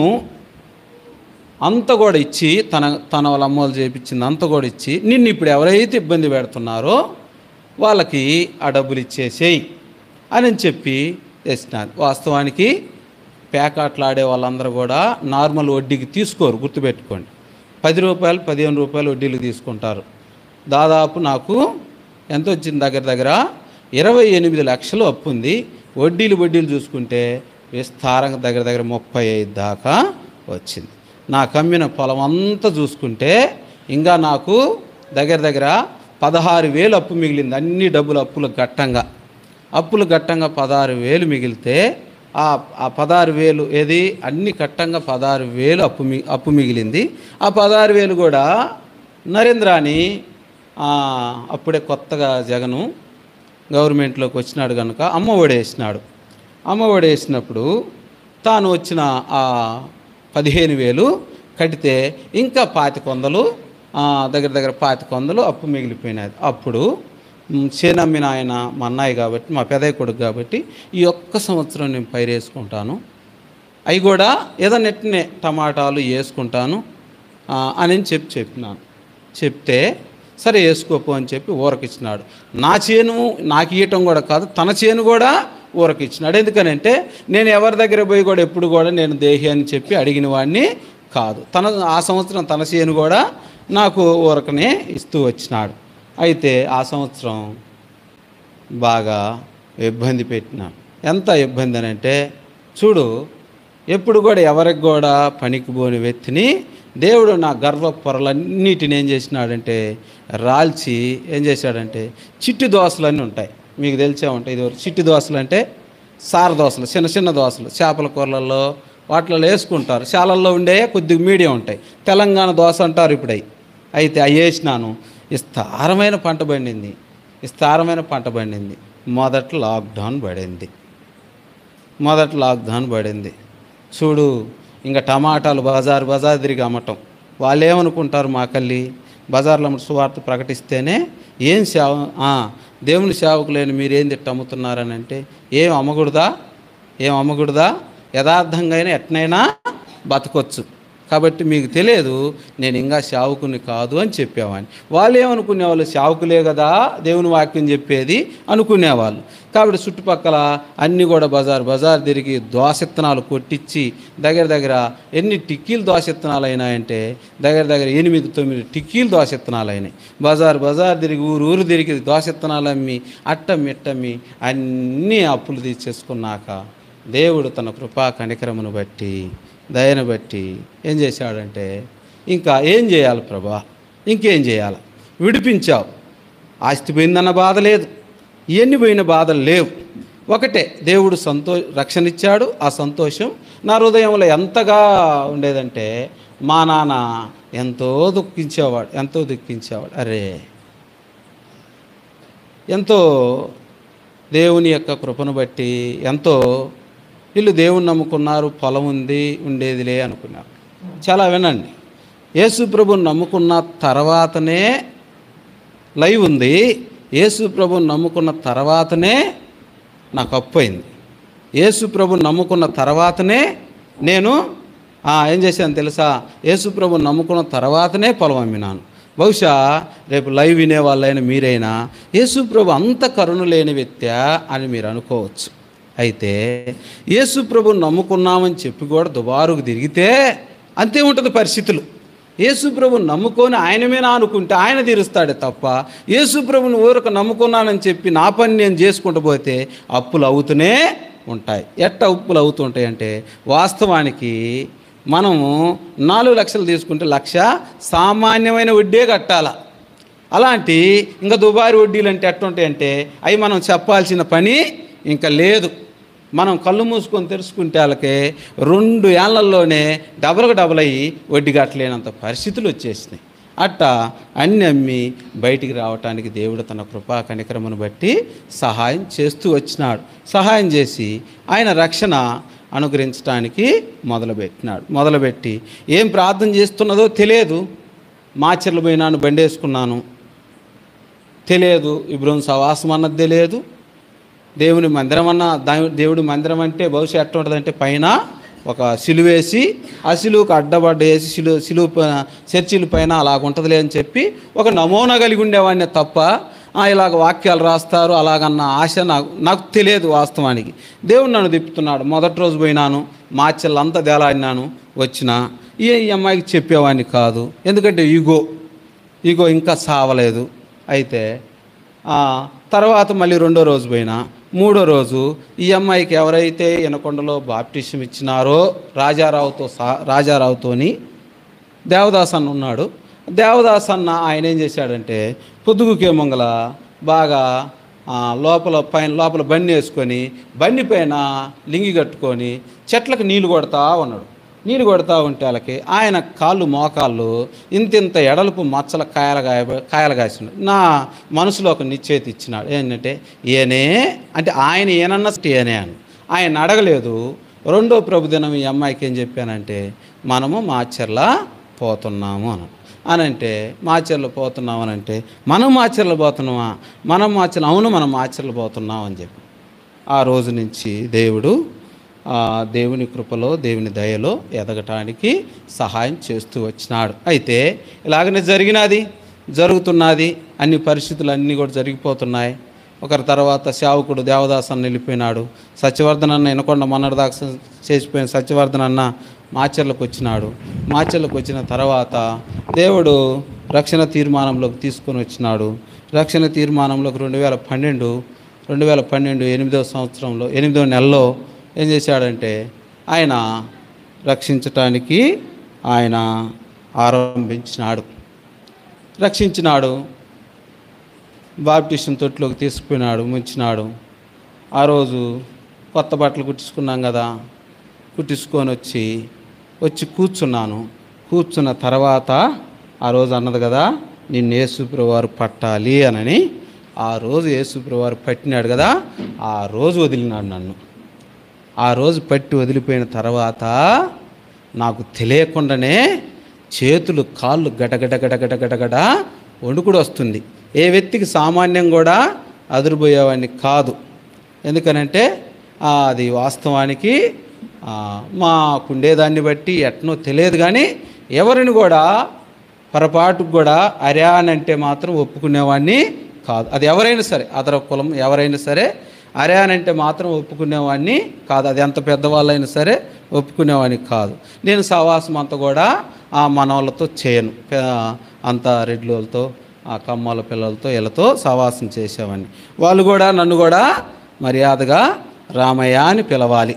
అంత కూడా ఇచ్చి తన వాళ్ళ అమ్మోలు చేయించింది అంత కూడా ఇచ్చి, నిన్ను ఇప్పుడు ఎవరైతే ఇబ్బంది పెడుతున్నారో వాళ్ళకి ఆ డబ్బులు ఇచ్చేసేయి అని చెప్పి చేసినారు. వాస్తవానికి పేకాట్లాడే వాళ్ళందరూ కూడా నార్మల్ వడ్డీకి తీసుకోరు, గుర్తుపెట్టుకోండి. 10 రూపాయలు 15 రూపాయలు వడ్డీలు తీసుకుంటారు. దాదాపు నాకు ఎంత వచ్చింది, దగ్గర 28 లక్షలు అప్పు ఉంది. వడ్డీలు చూసుకుంటే విస్తారంగా దగ్గర 35 దాకా వచ్చింది. నాకు అమ్మిన పొలం అంతా చూసుకుంటే ఇంకా నాకు దగ్గర 16,000 అప్పు మిగిలింది. అన్ని డబ్బులు అప్పులు గట్టంగా 16,000 మిగిలితే ఆ 16,000 ఏది అన్ని కట్టంగా 16,000 అప్పు మిగిలింది. ఆ 16,000 కూడా నరేంద్రాని అప్పుడే కొత్తగా జగను గవర్నమెంట్లోకి వచ్చినాడు కనుక అమ్మఒడి వేసినప్పుడు తాను వచ్చిన ఆ 15,000 కడితే ఇంకా 2,500 దగ్గర 2,500 అప్పు మిగిలిపోయినది. అప్పుడు చేనమ్మిన ఆయన మా అన్నయ్య కాబట్టి, మా పెదయ్య కొడుకు కాబట్టి, ఈ ఒక్క సంవత్సరం నేను పైరు వేసుకుంటాను, అవి కూడా ఏదో నెట్నే టమాటాలు వేసుకుంటాను అని చెప్పినాను. చెప్తే సరే వేసుకోపో అని చెప్పి ఊరకిచ్చినాడు. నా చేను నాకు ఇవ్వటం కూడా కాదు, తన చేను కూడా ఊరకిచ్చినాడు. ఎందుకనంటే నేను ఎవరి దగ్గర పోయి కూడా ఎప్పుడు కూడా నేను దేహి అని చెప్పి అడిగిన వాడిని కాదు. ఆ సంవత్సరం తన చేను కూడా నాకు ఊరకనే ఇస్తూ వచ్చినాడు. అయితే ఆ సంవత్సరం బాగా ఇబ్బంది పెట్టినాను. ఎంత ఇబ్బంది అని అంటే చూడు, ఎప్పుడు కూడా ఎవరికి కూడా పనికి పోని వ్యక్తిని దేవుడు నా గర్వ పొరలన్నిటిని ఏం చేసినాడంటే రాల్చి ఏం చేశాడంటే చిట్టి దోసలన్నీ ఉంటాయి, మీకు తెలిసే ఉంటాయి. ఇది చిట్టి దోసలు అంటే సార దోసలు, చిన్న దోసలు చేపల కూరలలో వాటిలో వేసుకుంటారు. శాలల్లో ఉండే కొద్దిగా మీడియం ఉంటాయి, తెలంగాణ దోశ అంటారు ఇప్పుడు అవి. అయితే అవి వేసినాను. విస్తారమైన పంట పండింది. మొదట లాక్డౌన్ పడింది. చూడు, ఇంకా టమాటాలు బజార్ తిరిగి అమ్మటం. వాళ్ళు ఏమనుకుంటారు, మాకల్లి బజార్లో సువార్త ప్రకటిస్తేనే ఏం దేవుని సేవకులేని మీరేం తిట్ట అమ్ముతున్నారని అంటే ఏం అమ్మకూడదా యథార్థంగా అయినా ఎట్నైనా బతకొచ్చు. కాబట్టి మీకు తెలియదు నేను ఇంకా సేవకుని కాదు అని చెప్పేవాడిని. వాళ్ళు ఏమనుకునేవాళ్ళు, సేవకులే కదా దేవుని వాక్యం చెప్పేది అనుకునేవాళ్ళు. కాబట్టి చుట్టుపక్కల అన్నీ కూడా బజార్ తిరిగి దోసెత్తనాలు కొట్టించి దగ్గర ఎన్ని టిక్కీలు దోసెత్తనాలు అయినాయంటే దగ్గర 8-9 టిక్కీలు దోసెత్తనాలు అయినాయి. బజార్ తిరిగి ఊరు తిరిగి దోసెత్తనాలు అమ్మి అట్టమ్మి అన్నీ అప్పులు తీర్చేసుకున్నాక దేవుడు తన కృపా కనికరమును బట్టి దయను బట్టి ఏం చేశాడంటే, ఇంకా ఏం చేయాలి ప్రభా, ఇంకేం చేయాలి, విడిపించావు. ఆస్తి పోయిందన్న బాధ లేదు, ఇవన్నీ పోయిన బాధలు లేవు. ఒకటే, దేవుడు రక్షణ ఇచ్చాడు. ఆ సంతోషం నా హృదయంలో ఎంతగా ఉండేదంటే, మా నాన్న ఎంతో దుఃఖించేవాడు. అరే, ఎంతో దేవుని యొక్క కృపను బట్టి ఎంతో వీళ్ళు దేవుని నమ్ముకున్నారు, పొలం ఉండేదిలే అనుకున్నారు. చాలా వినండి, యేసు ప్రభుని నమ్ముకున్న తర్వాతనే లైవ్ ఉంది. యేసు ప్రభుని నమ్ముకున్న తర్వాతనే నాకు అప్పు అయింది. యేసు ప్రభుని నమ్ముకున్న తర్వాతనే నేను ఏం చేశాను తెలుసా, యేసు ప్రభుని నమ్ముకున్న తర్వాతనే పొలం అమ్మినాను. బహుశా రేపు లైవ్ వినే వాళ్ళైనా మీరైనా యేసు ప్రభు అంత కరుణ లేని వ్యక్తి అని మీరు అనుకోవచ్చు. అయితే యేసు ప్రభుని నమ్ముకున్నామని చెప్పి కూడా దుబారుకు తిరిగితే అంతే ఉంటుంది పరిస్థితులు. యేసు ప్రభుని నమ్ముకొని ఆయన మీద అనుకుంటే ఆయన తీరుస్తాడే తప్ప, యేసు ప్రభుని ఊరక నమ్ముకున్నానని చెప్పి నా పని నేను చేసుకుంటూ పోతే అప్పులు అవుతూనే ఉంటాయి. ఎట్ట అప్పులు అవుతుంటాయి అంటే, వాస్తవానికి మనము 4 లక్షలు తీసుకుంటే 1,00,000 సామాన్యమైన వడ్డీ కట్టాల. అలాంటి ఇంకా దుబారి వడ్డీలు అంటే ఎట్టుంటాయంటే, అవి మనం చెప్పాల్సిన పని ఇంకా లేదు. మనం కళ్ళు మూసుకొని తెరుచుకుంటే వాళ్ళకి 2 ఏళ్లలోనే డబల్ అయ్యి వడ్డీ కట్టలేనంత పరిస్థితులు వచ్చేసినాయి. అట్టా అన్ని అమ్మి బయటికి రావటానికి దేవుడు తన కృపా కనికరమును బట్టి సహాయం చేస్తూ వచ్చినాడు. సహాయం చేసి ఆయన రక్షణ అనుగ్రహించడానికి మొదలుపెట్టి ఏం ప్రార్థన చేస్తున్నదో తెలియదు. మాచర్లు పోయినాను, బండి వేసుకున్నాను, తెలియదు. ఇబ్రహీం సవాసం అన్నది తెలియదు. దేవుని మందిరం దేవుడి మందిరం అంటే బహుశా ఎట్లా ఉంటుందంటే, పైన ఒక సిలువేసి ఆ సిలువుకు అడ్డబడ్డ వేసి సిలువు చర్చిల పైన అలాగుంటుందిలే అని చెప్పి ఒక నమూనా కలిగి ఉండేవాడిని తప్ప ఇలాగ వాక్యాలు రాస్తారు అలాగన్న ఆశ నాకు తెలియదు. వాస్తవానికి దేవుడు నన్ను తిప్పుతున్నాడు. మొదటి రోజు పోయినాను, మాచెల్లంతా దేలాడినాను, వచ్చిన ఈ అమ్మాయికి చెప్పేవాడిని కాదు. ఎందుకంటే ఈగో ఇంకా సావలేదు. అయితే తర్వాత మళ్ళీ 2వ రోజు పోయినా, 3వ రోజు ఈ అమ్మాయికి ఎవరైతే ఎనకొండలో బాప్టిజం ఇచ్చినారో రాజారావుతోని దేవదాస్ అన్న ఉన్నాడు. దేవదాస్ అన్న ఆయన ఏం చేశాడంటే, పొద్దుగుకే మంగళ బాగా లోపల బండి వేసుకొని బండి పైన లింగి కట్టుకొని చెట్లకు నీళ్లు కొడతా ఉన్నాడు. నీళ్ళు కొడతా ఉంటే వాళ్ళకి ఆయన కాళ్ళు మోకాళ్ళు ఇంత ఎడలుపు మచ్చల కాయలు కాసినాడు. నా మనసులో ఒక నిశ్చయిత ఇచ్చినాడు. ఏంటంటే ఈయనన్నట్టు ఏనే అని ఆయన అడగలేదు. 2వ ప్రభుదినం ఈ అమ్మాయికి ఏం చెప్పానంటే, మనము మాచర్ల పోతున్నాము అనంటే, మాచర్ల పోతున్నాము అనంటే, మనం మాచర్ల పోతున్నామా? అవును మనం మాచర్ల పోతున్నాం అని చెప్పి ఆ రోజు నుంచి దేవుని కృపలో దేవుని దయలో ఎదగటానికి సహాయం చేస్తూ వచ్చినాడు. అయితే ఇలాగనే జరుగుతున్నది. అన్ని పరిస్థితులు అన్నీ కూడా జరిగిపోతున్నాయి. ఒకరి తర్వాత సేవకుడు దేవదాస్ అన్న వెళ్ళిపోయినాడు. సత్యవర్ధన్ అన్న ఎనకొండ మొన్నటిదాకా చేసిపోయిన సత్యవర్ధన్ అన్న మాచర్లకు వచ్చినాడు. మాచర్లకు వచ్చిన తర్వాత దేవుడు రక్షణ తీర్మానంలోకి తీసుకొని వచ్చినాడు. రక్షణ తీర్మానంలోకి 2012 8వ సంవత్సరంలో 8వ నెలలో ఏం చేశాడంటే, ఆయన రక్షించటానికి ఆయన రక్షించినాడు. బాప్టిజం తొట్లోకి తీసుకుపోయినాడు, ముంచినాడు. ఆ రోజు కొత్త బట్టలు కుట్టించుకున్నాం కదా, కుట్టించుకొని వచ్చి కూర్చున్న తర్వాత ఆ రోజు అన్నది కదా, నిన్ను యేసుప్రభువారు పట్టాలి అని. ఆ రోజు యేసుప్రభువారు పట్టినాడు కదా, ఆ రోజు వదిలినాడు నన్ను. ఆ రోజు పట్టి వదిలిపోయిన తర్వాత నాకు తెలియకుండానే చేతులు కాళ్ళు గడగడ వణుకుడు వస్తుంది. ఏ వ్యక్తికి సామాన్యం కూడా అదిరిపోయేవాడిని కాదు. ఎందుకనంటే అది వాస్తవానికి మాకుండేదాన్ని బట్టి ఎట్నో తెలియదు. కానీ ఎవరిని కూడా పొరపాటుకు కూడా అర్యానంటే మాత్రం ఒప్పుకునేవాడిని కాదు. అది ఎవరైనా సరే, అదర కులం ఎవరైనా సరే అర్యానంటే మాత్రం ఒప్పుకునేవాడిని కాదు. అది ఎంత పెద్దవాళ్ళైనా సరే ఒప్పుకునేవాడిని కాదు. నేను సహవాసం అంతా కూడా మనవాళ్ళతో చేయను. అంత రెడ్లతో కమ్మల పిల్లలతో వీళ్ళతో సహవాసం చేసేవాడిని. వాళ్ళు కూడా నన్ను కూడా మర్యాదగా రామయ్య అని పిలవాలి.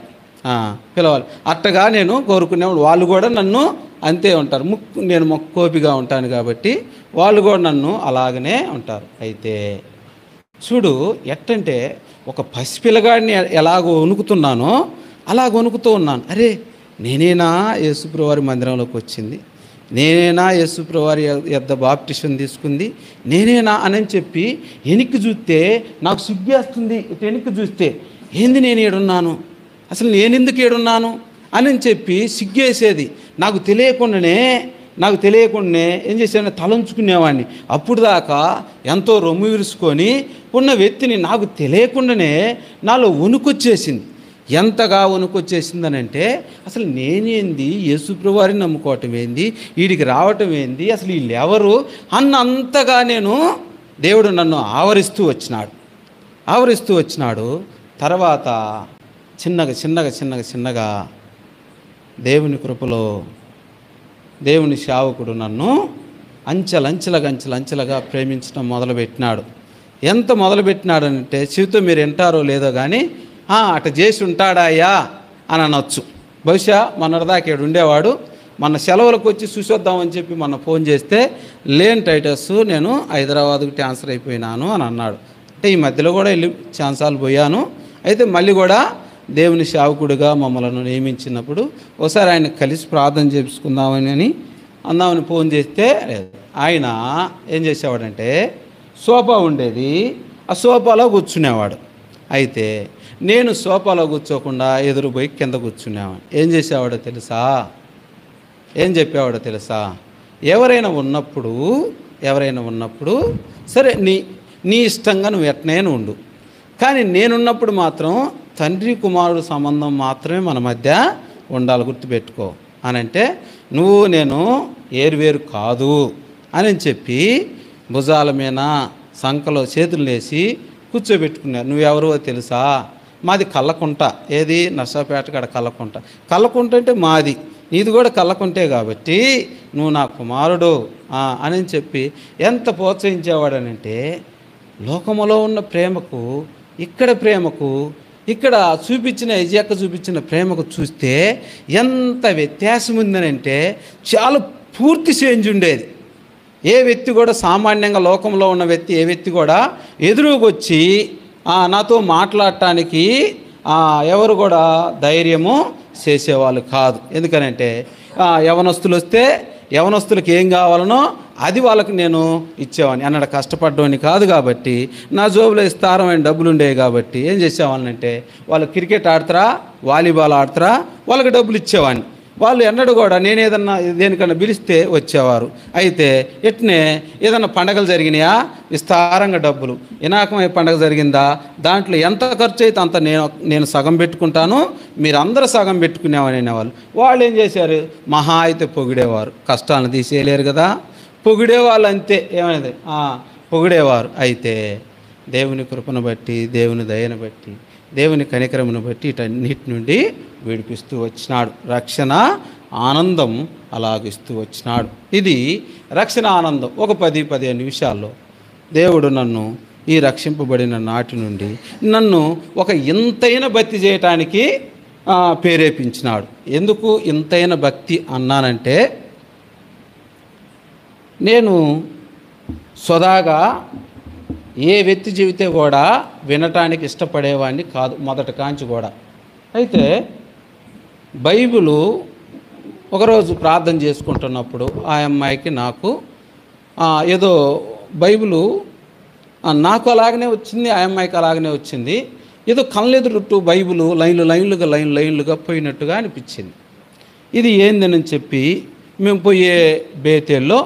అట్టగా నేను కోరుకునేవాడు. వాళ్ళు కూడా నన్ను అంతే ఉంటారు. నేను మొక్కోపిగా ఉంటాను కాబట్టి వాళ్ళు కూడా నన్ను అలాగనే ఉంటారు. అయితే చూడు, ఎట్టంటే ఒక పసిపిల్లగాడిని ఎలాగో వణుకుతున్నానో అలాగ వణుకుతూ ఉన్నాను. అరే, నేనేనా యేసుప్రభువారి మందిరంలోకి వచ్చింది? నేనేనా యేసుప్రభువారి యొద్ద బాప్టిజం తీసుకుంది? నేనేనా అని చెప్పి వెనక్కి చూస్తే నాకు సిగ్గేస్తుంది. వెనక్కి చూస్తే ఏంది నేను ఏడున్నాను, అసలు నేను ఎందుకు ఏడున్నాను అని చెప్పి సిగ్గేసేది. నాకు తెలియకుండానే ఏం చేశాను, తలంచుకునేవాడిని. అప్పుడు దాకా ఎంతో రొమ్ము విరుచుకొని ఉన్న వ్యక్తిని నాకు తెలియకుండానే నాలో వణుకొచ్చేసింది. ఎంతగా వణుకొచ్చేసిందనంటే, అసలు నేనేంది, యేసుప్రభువారిని నమ్ముకోవటం ఏంది, వీడికి రావటం ఏంది, అసలు వీళ్ళు ఎవరు అన్నంతగా దేవుడు నన్ను ఆవరిస్తూ వచ్చినాడు. తర్వాత చిన్నగా దేవుని కృపలో దేవుని సేవకుడు నన్ను అంచెలంచెలుగా ప్రేమించడం మొదలుపెట్టినాడు. ఎంత మొదలుపెట్టినాడంటే, చెవితో మీరు వింటారో లేదో కానీ అట చేసి ఉంటాడాయ్యా అని అనొచ్చు. బహుశా మొన్నటిదాకా ఇక్కడ ఉండేవాడు, మన సెలవులకు వచ్చి చూసొద్దామని చెప్పి మొన్న ఫోన్ చేస్తే, లేని టైటస్ నేను హైదరాబాద్కు ట్రాన్స్ఫర్ అయిపోయినాను అని అన్నాడు. అంటే ఈ మధ్యలో కూడా వెళ్ళి ఛాన్సాలు పోయాను, అయితే మళ్ళీ కూడా దేవుని సేవకుడిగా మమ్మల్ని నియమించినప్పుడు ఒకసారి ఆయన కలిసి ప్రార్థన చేసుకుందామని అందామని ఫోన్ చేస్తే ఆయన ఏం చేసేవాడంటే, సోఫా ఉండేది, ఆ సోఫాలో కూర్చునేవాడు. అయితే నేను సోఫాలో కూర్చోకుండా ఎదురు పోయి కింద కూర్చునేవాడు. ఏం చేసేవాడో తెలుసా, ఏం చెప్పేవాడో తెలుసా, ఎవరైనా ఉన్నప్పుడు సరే నీ ఇష్టంగా నువ్వు ఎట్నైనా ఉండు, కానీ నేనున్నప్పుడు మాత్రం తండ్రి కుమారుడు సంబంధం మాత్రమే మన మధ్య ఉండాలి, గుర్తుపెట్టుకో అని అంటే, నువ్వు నేను ఏరువేరు కాదు అని చెప్పి భుజాల మీద సంకలో చేతులు వేసి కూర్చోబెట్టుకున్నారు. నువ్వెవరో తెలుసా, మాది కళ్ళకుంట, ఏది నర్సాపేట కాడ కళ్ళకుంట అంటే మాది, నీది కూడా కళ్ళకుంటే కాబట్టి నువ్వు నా కుమారుడు అని చెప్పి ఎంత ప్రోత్సహించేవాడనంటే, లోకములో ఉన్న ప్రేమకు ఇక్కడ చూపించిన ఇజాక చూపించిన ప్రేమకు చూస్తే ఎంత వ్యత్యాసం ఉందనంటే చాలా పూర్తి చేంజ్ ఉండేది. ఏ వ్యక్తి కూడా సామాన్యంగా లోకంలో ఉన్న వ్యక్తి ఏ వ్యక్తి కూడా ఎదురుకొచ్చి నాతో మాట్లాడటానికి ఎవరు కూడా ధైర్యము చేసేవాళ్ళు కాదు. ఎందుకనంటే యవనస్తులు వస్తే యవనస్తులకు ఏం కావాలనో అది వాళ్ళకి నేను ఇచ్చేవాడిని, అన్నాడు. కష్టపడ్డవాడిని కాదు కాబట్టి నా జోబులో స్థారమైన డబ్బులు ఉండేవి కాబట్టి ఏం చేసేవాళ్ళనంటే, వాళ్ళు క్రికెట్ ఆడతారా, వాలీబాల్ ఆడతారా, వాళ్ళకి డబ్బులు ఇచ్చేవాడిని. వాళ్ళు ఎన్నడూ కూడా నేను ఏదన్నా దేనికన్నా పిలిస్తే వచ్చేవారు. అయితే ఎట్నే ఏదన్నా పండగలు జరిగినాయా, విస్తారంగా డబ్బులు, వినాయకమై పండగ జరిగిందా, దాంట్లో ఎంత ఖర్చు అయితే అంత నేను సగం పెట్టుకుంటాను, మీరందరూ సగం పెట్టుకునేవాని అనేవాళ్ళు. వాళ్ళు ఏం చేశారు, మహా అయితే పొగిడేవారు, కష్టాలను తీసేయలేరు కదా, పొగిడేవాళ్ళు అంతే, ఏమైనది పొగిడేవారు. అయితే దేవుని కృపను బట్టి, దేవుని దయను బట్టి, దేవుని కనికరమును బట్టి వీటన్నిటి నుండి విడిపిస్తూ వచ్చినాడు. రక్షణ ఆనందం అలాగిస్తూ వచ్చినాడు. ఇది రక్షణ ఆనందం. ఒక 10-15 నిమిషాల్లో దేవుడు నన్ను ఈ రక్షింపబడిన నాటి నుండి నన్ను ఒక ఇంతైన భక్తి చేయటానికి ప్రేరేపించినాడు. ఎందుకు ఇంతైన భక్తి అన్నానంటే, నేను సదాగా ఏ వ్యక్తి చెబితే కూడా వినటానికి ఇష్టపడేవాడిని కాదు మొదటి కాంచి కూడా. అయితే బైబిలు ఒకరోజు ప్రార్థన చేసుకుంటున్నప్పుడు ఆ అమ్మాయికి నాకు ఏదో బైబిలు నాకు అలాగనే వచ్చింది, ఆ అమ్మాయికి అలాగనే వచ్చింది. ఏదో కళ్ళెదురుట్టు బైబిలు లైన్లుగా పోయినట్టుగా అనిపించింది. ఇది ఏందని చెప్పి మేము పోయే బేతేల్లో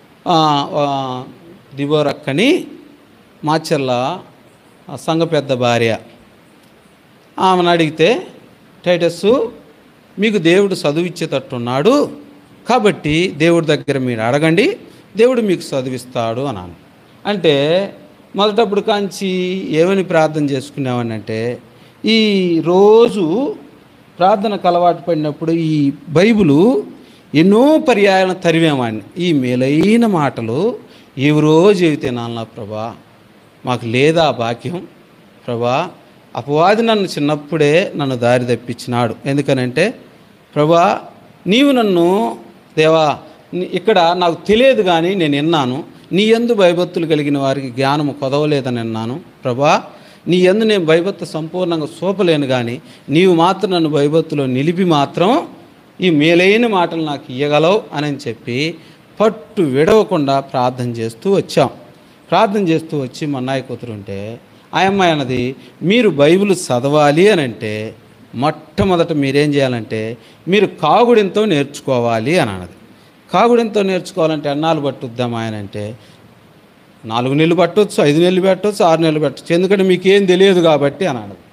దిబోరక్కని మాచర్ల సంఘ పెద్ద భార్య ఆమెను అడిగితే, టైటస్సు మీకు దేవుడు చదువిచ్చేటట్టున్నాడు కాబట్టి దేవుడి దగ్గర మీరు అడగండి, దేవుడు మీకు చదివిస్తాడు అన్నాను. అంటే మొదటప్పుడు కాంచి ఏమని ప్రార్థన చేసుకునేవాడినంటే, ఈ రోజు ప్రార్థనకు అలవాటు పడినప్పుడు ఈ బైబిలు ఎన్నో పర్యాయాలను తరివేవాడిని. ఈ మేలైన మాటలు ఎవరో చెబితే నాన్న ప్రభా మాకు లేదా భాగ్యం, ప్రభా అపవాది నన్ను చిన్నప్పుడే నన్ను దారి తప్పించినాడు. ఎందుకనంటే, ప్రభా నీవు నన్ను దేవా ఇక్కడ నాకు తెలియదు కానీ నేను విన్నాను, నీ యందు భయభక్తులు కలిగిన వారికి జ్ఞానము కొదవలేదని విన్నాను. ప్రభా నీ యందు నేను భయభక్తి సంపూర్ణంగా చూపలేను కానీ నీవు మాత్రం నన్ను భయభక్తులో నిలిపి మాత్రం ఈ మేలైన మాటలు నాకు ఇయ్యగలవు అని చెప్పి పట్టు విడవకుండా ప్రార్థన చేస్తూ వచ్చి మా అన్నయ్య కూతురు ఉంటే ఆ అమ్మాయి అన్నది, మీరు బైబిల్ చదవాలి అని అంటే మొట్టమొదట మీరేం చేయాలంటే మీరు కాగుడింతో నేర్చుకోవాలి అని అన్నది. కాగుడింతో నేర్చుకోవాలంటే ఎన్నాళ్ళు పట్టుద్దాం ఆయన అంటే, 4 నెలలు పట్టవచ్చు, 5 నెలలు పెట్టవచ్చు, 6 నెలలు పెట్టవచ్చు, ఎందుకంటే మీకేం తెలియదు కాబట్టి అని అన్నది.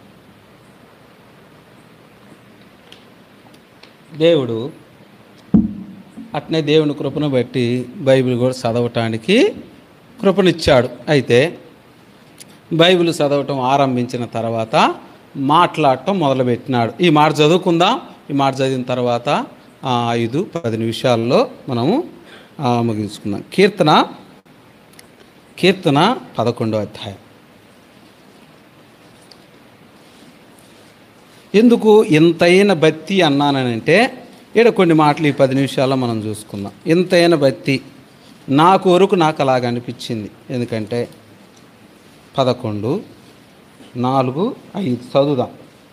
దేవుడు అట్నే దేవుని కృపను బట్టి బైబిల్ కూడా చదవటానికి కృపనిచ్చాడు. అయితే బైబిల్ చదవటం ఆరంభించిన తర్వాత మాట్లాడటం మొదలుపెట్టినాడు. ఈ మాట చదువుకుందాం. ఈ మాట చదివిన తర్వాత 5-10 నిమిషాల్లో మనము ముగించుకుందాం. కీర్తన 11వ అధ్యాయం. ఎందుకు ఇంతైన భక్తి అన్నానంటే ఇక్కడ కొన్ని మాటలు ఈ 10 నిమిషాల్లో మనం చూసుకుందాం. ఇంతైన భక్తి నాకు వరకు నాకు అలాగ అనిపించింది. ఎందుకంటే 11, 4, 5 చదువుదాం.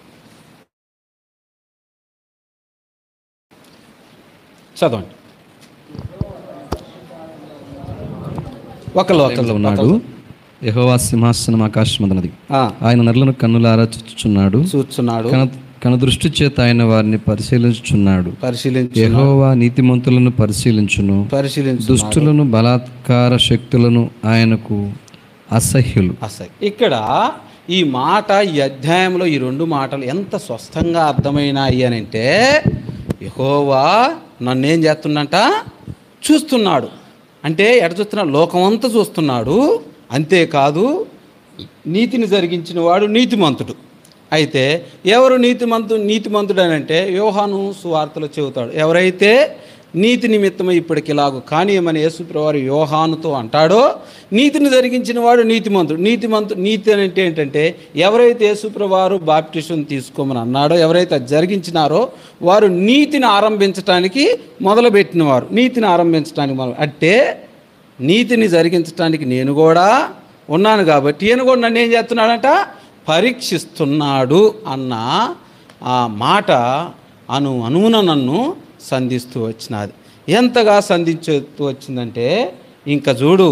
చదవండి. ఒకళ్ళు ఉన్నాడు. యెహోవా సింహాసనం ఆకాశమందున్నది. ఆయన నరులను కన్నులారా చూచుచున్నాడు. కనుదృష్టి చేత ఆయన వారిని పరిశీలించుచున్నాడు. యెహోవా నీతిమంతులను పరిశీలించును. దుష్టులను బలాత్కార శక్తులను ఆయనకు అసహ్యులు. ఇక్కడ ఈ మాట, ఈ అధ్యాయంలో ఈ 2 మాటలు ఎంత స్పష్టంగా అర్థమైనాయి అని అంటే, యెహోవా నన్నేం చేస్తుండంట? చూస్తున్నాడు. అంటే ఎట చూస్తున్నాడు? లోకమంతా చూస్తున్నాడు. అంతేకాదు నీతిని జరిగించిన వాడు నీతిమంతుడు. అయితే ఎవరు నీతిమంతుడు అని అంటే యోహాను సువార్తలో చెబుతాడు. ఎవరైతే నీతి నిమిత్తమై ఇప్పటికిలాగు కానీయమని యేసుప్రభువారు యోహానుతో అంటాడో, నీతిని జరిగించిన వాడు నీతిమంతుడు. నీతి అంటే ఏంటంటే ఎవరైతే యేసుప్రభువారు బాప్టిజం తీసుకోమని అన్నాడో, ఎవరైతే అది జరిగించినారో వారు నీతిని ఆరంభించడానికి మొదలుపెట్టినవారు. నీతిని ఆరంభించడానికి అంటే నీతిని జరిగించడానికి నేను కూడా ఉన్నాను కాబట్టి ఈయన కూడా నన్ను ఏం చేస్తున్నాడంట? పరీక్షిస్తున్నాడు అన్న ఆ మాట అనువున నన్ను సంధిస్తూ వచ్చినది. ఎంతగా సంధించుతూ వచ్చిందంటే, ఇంకా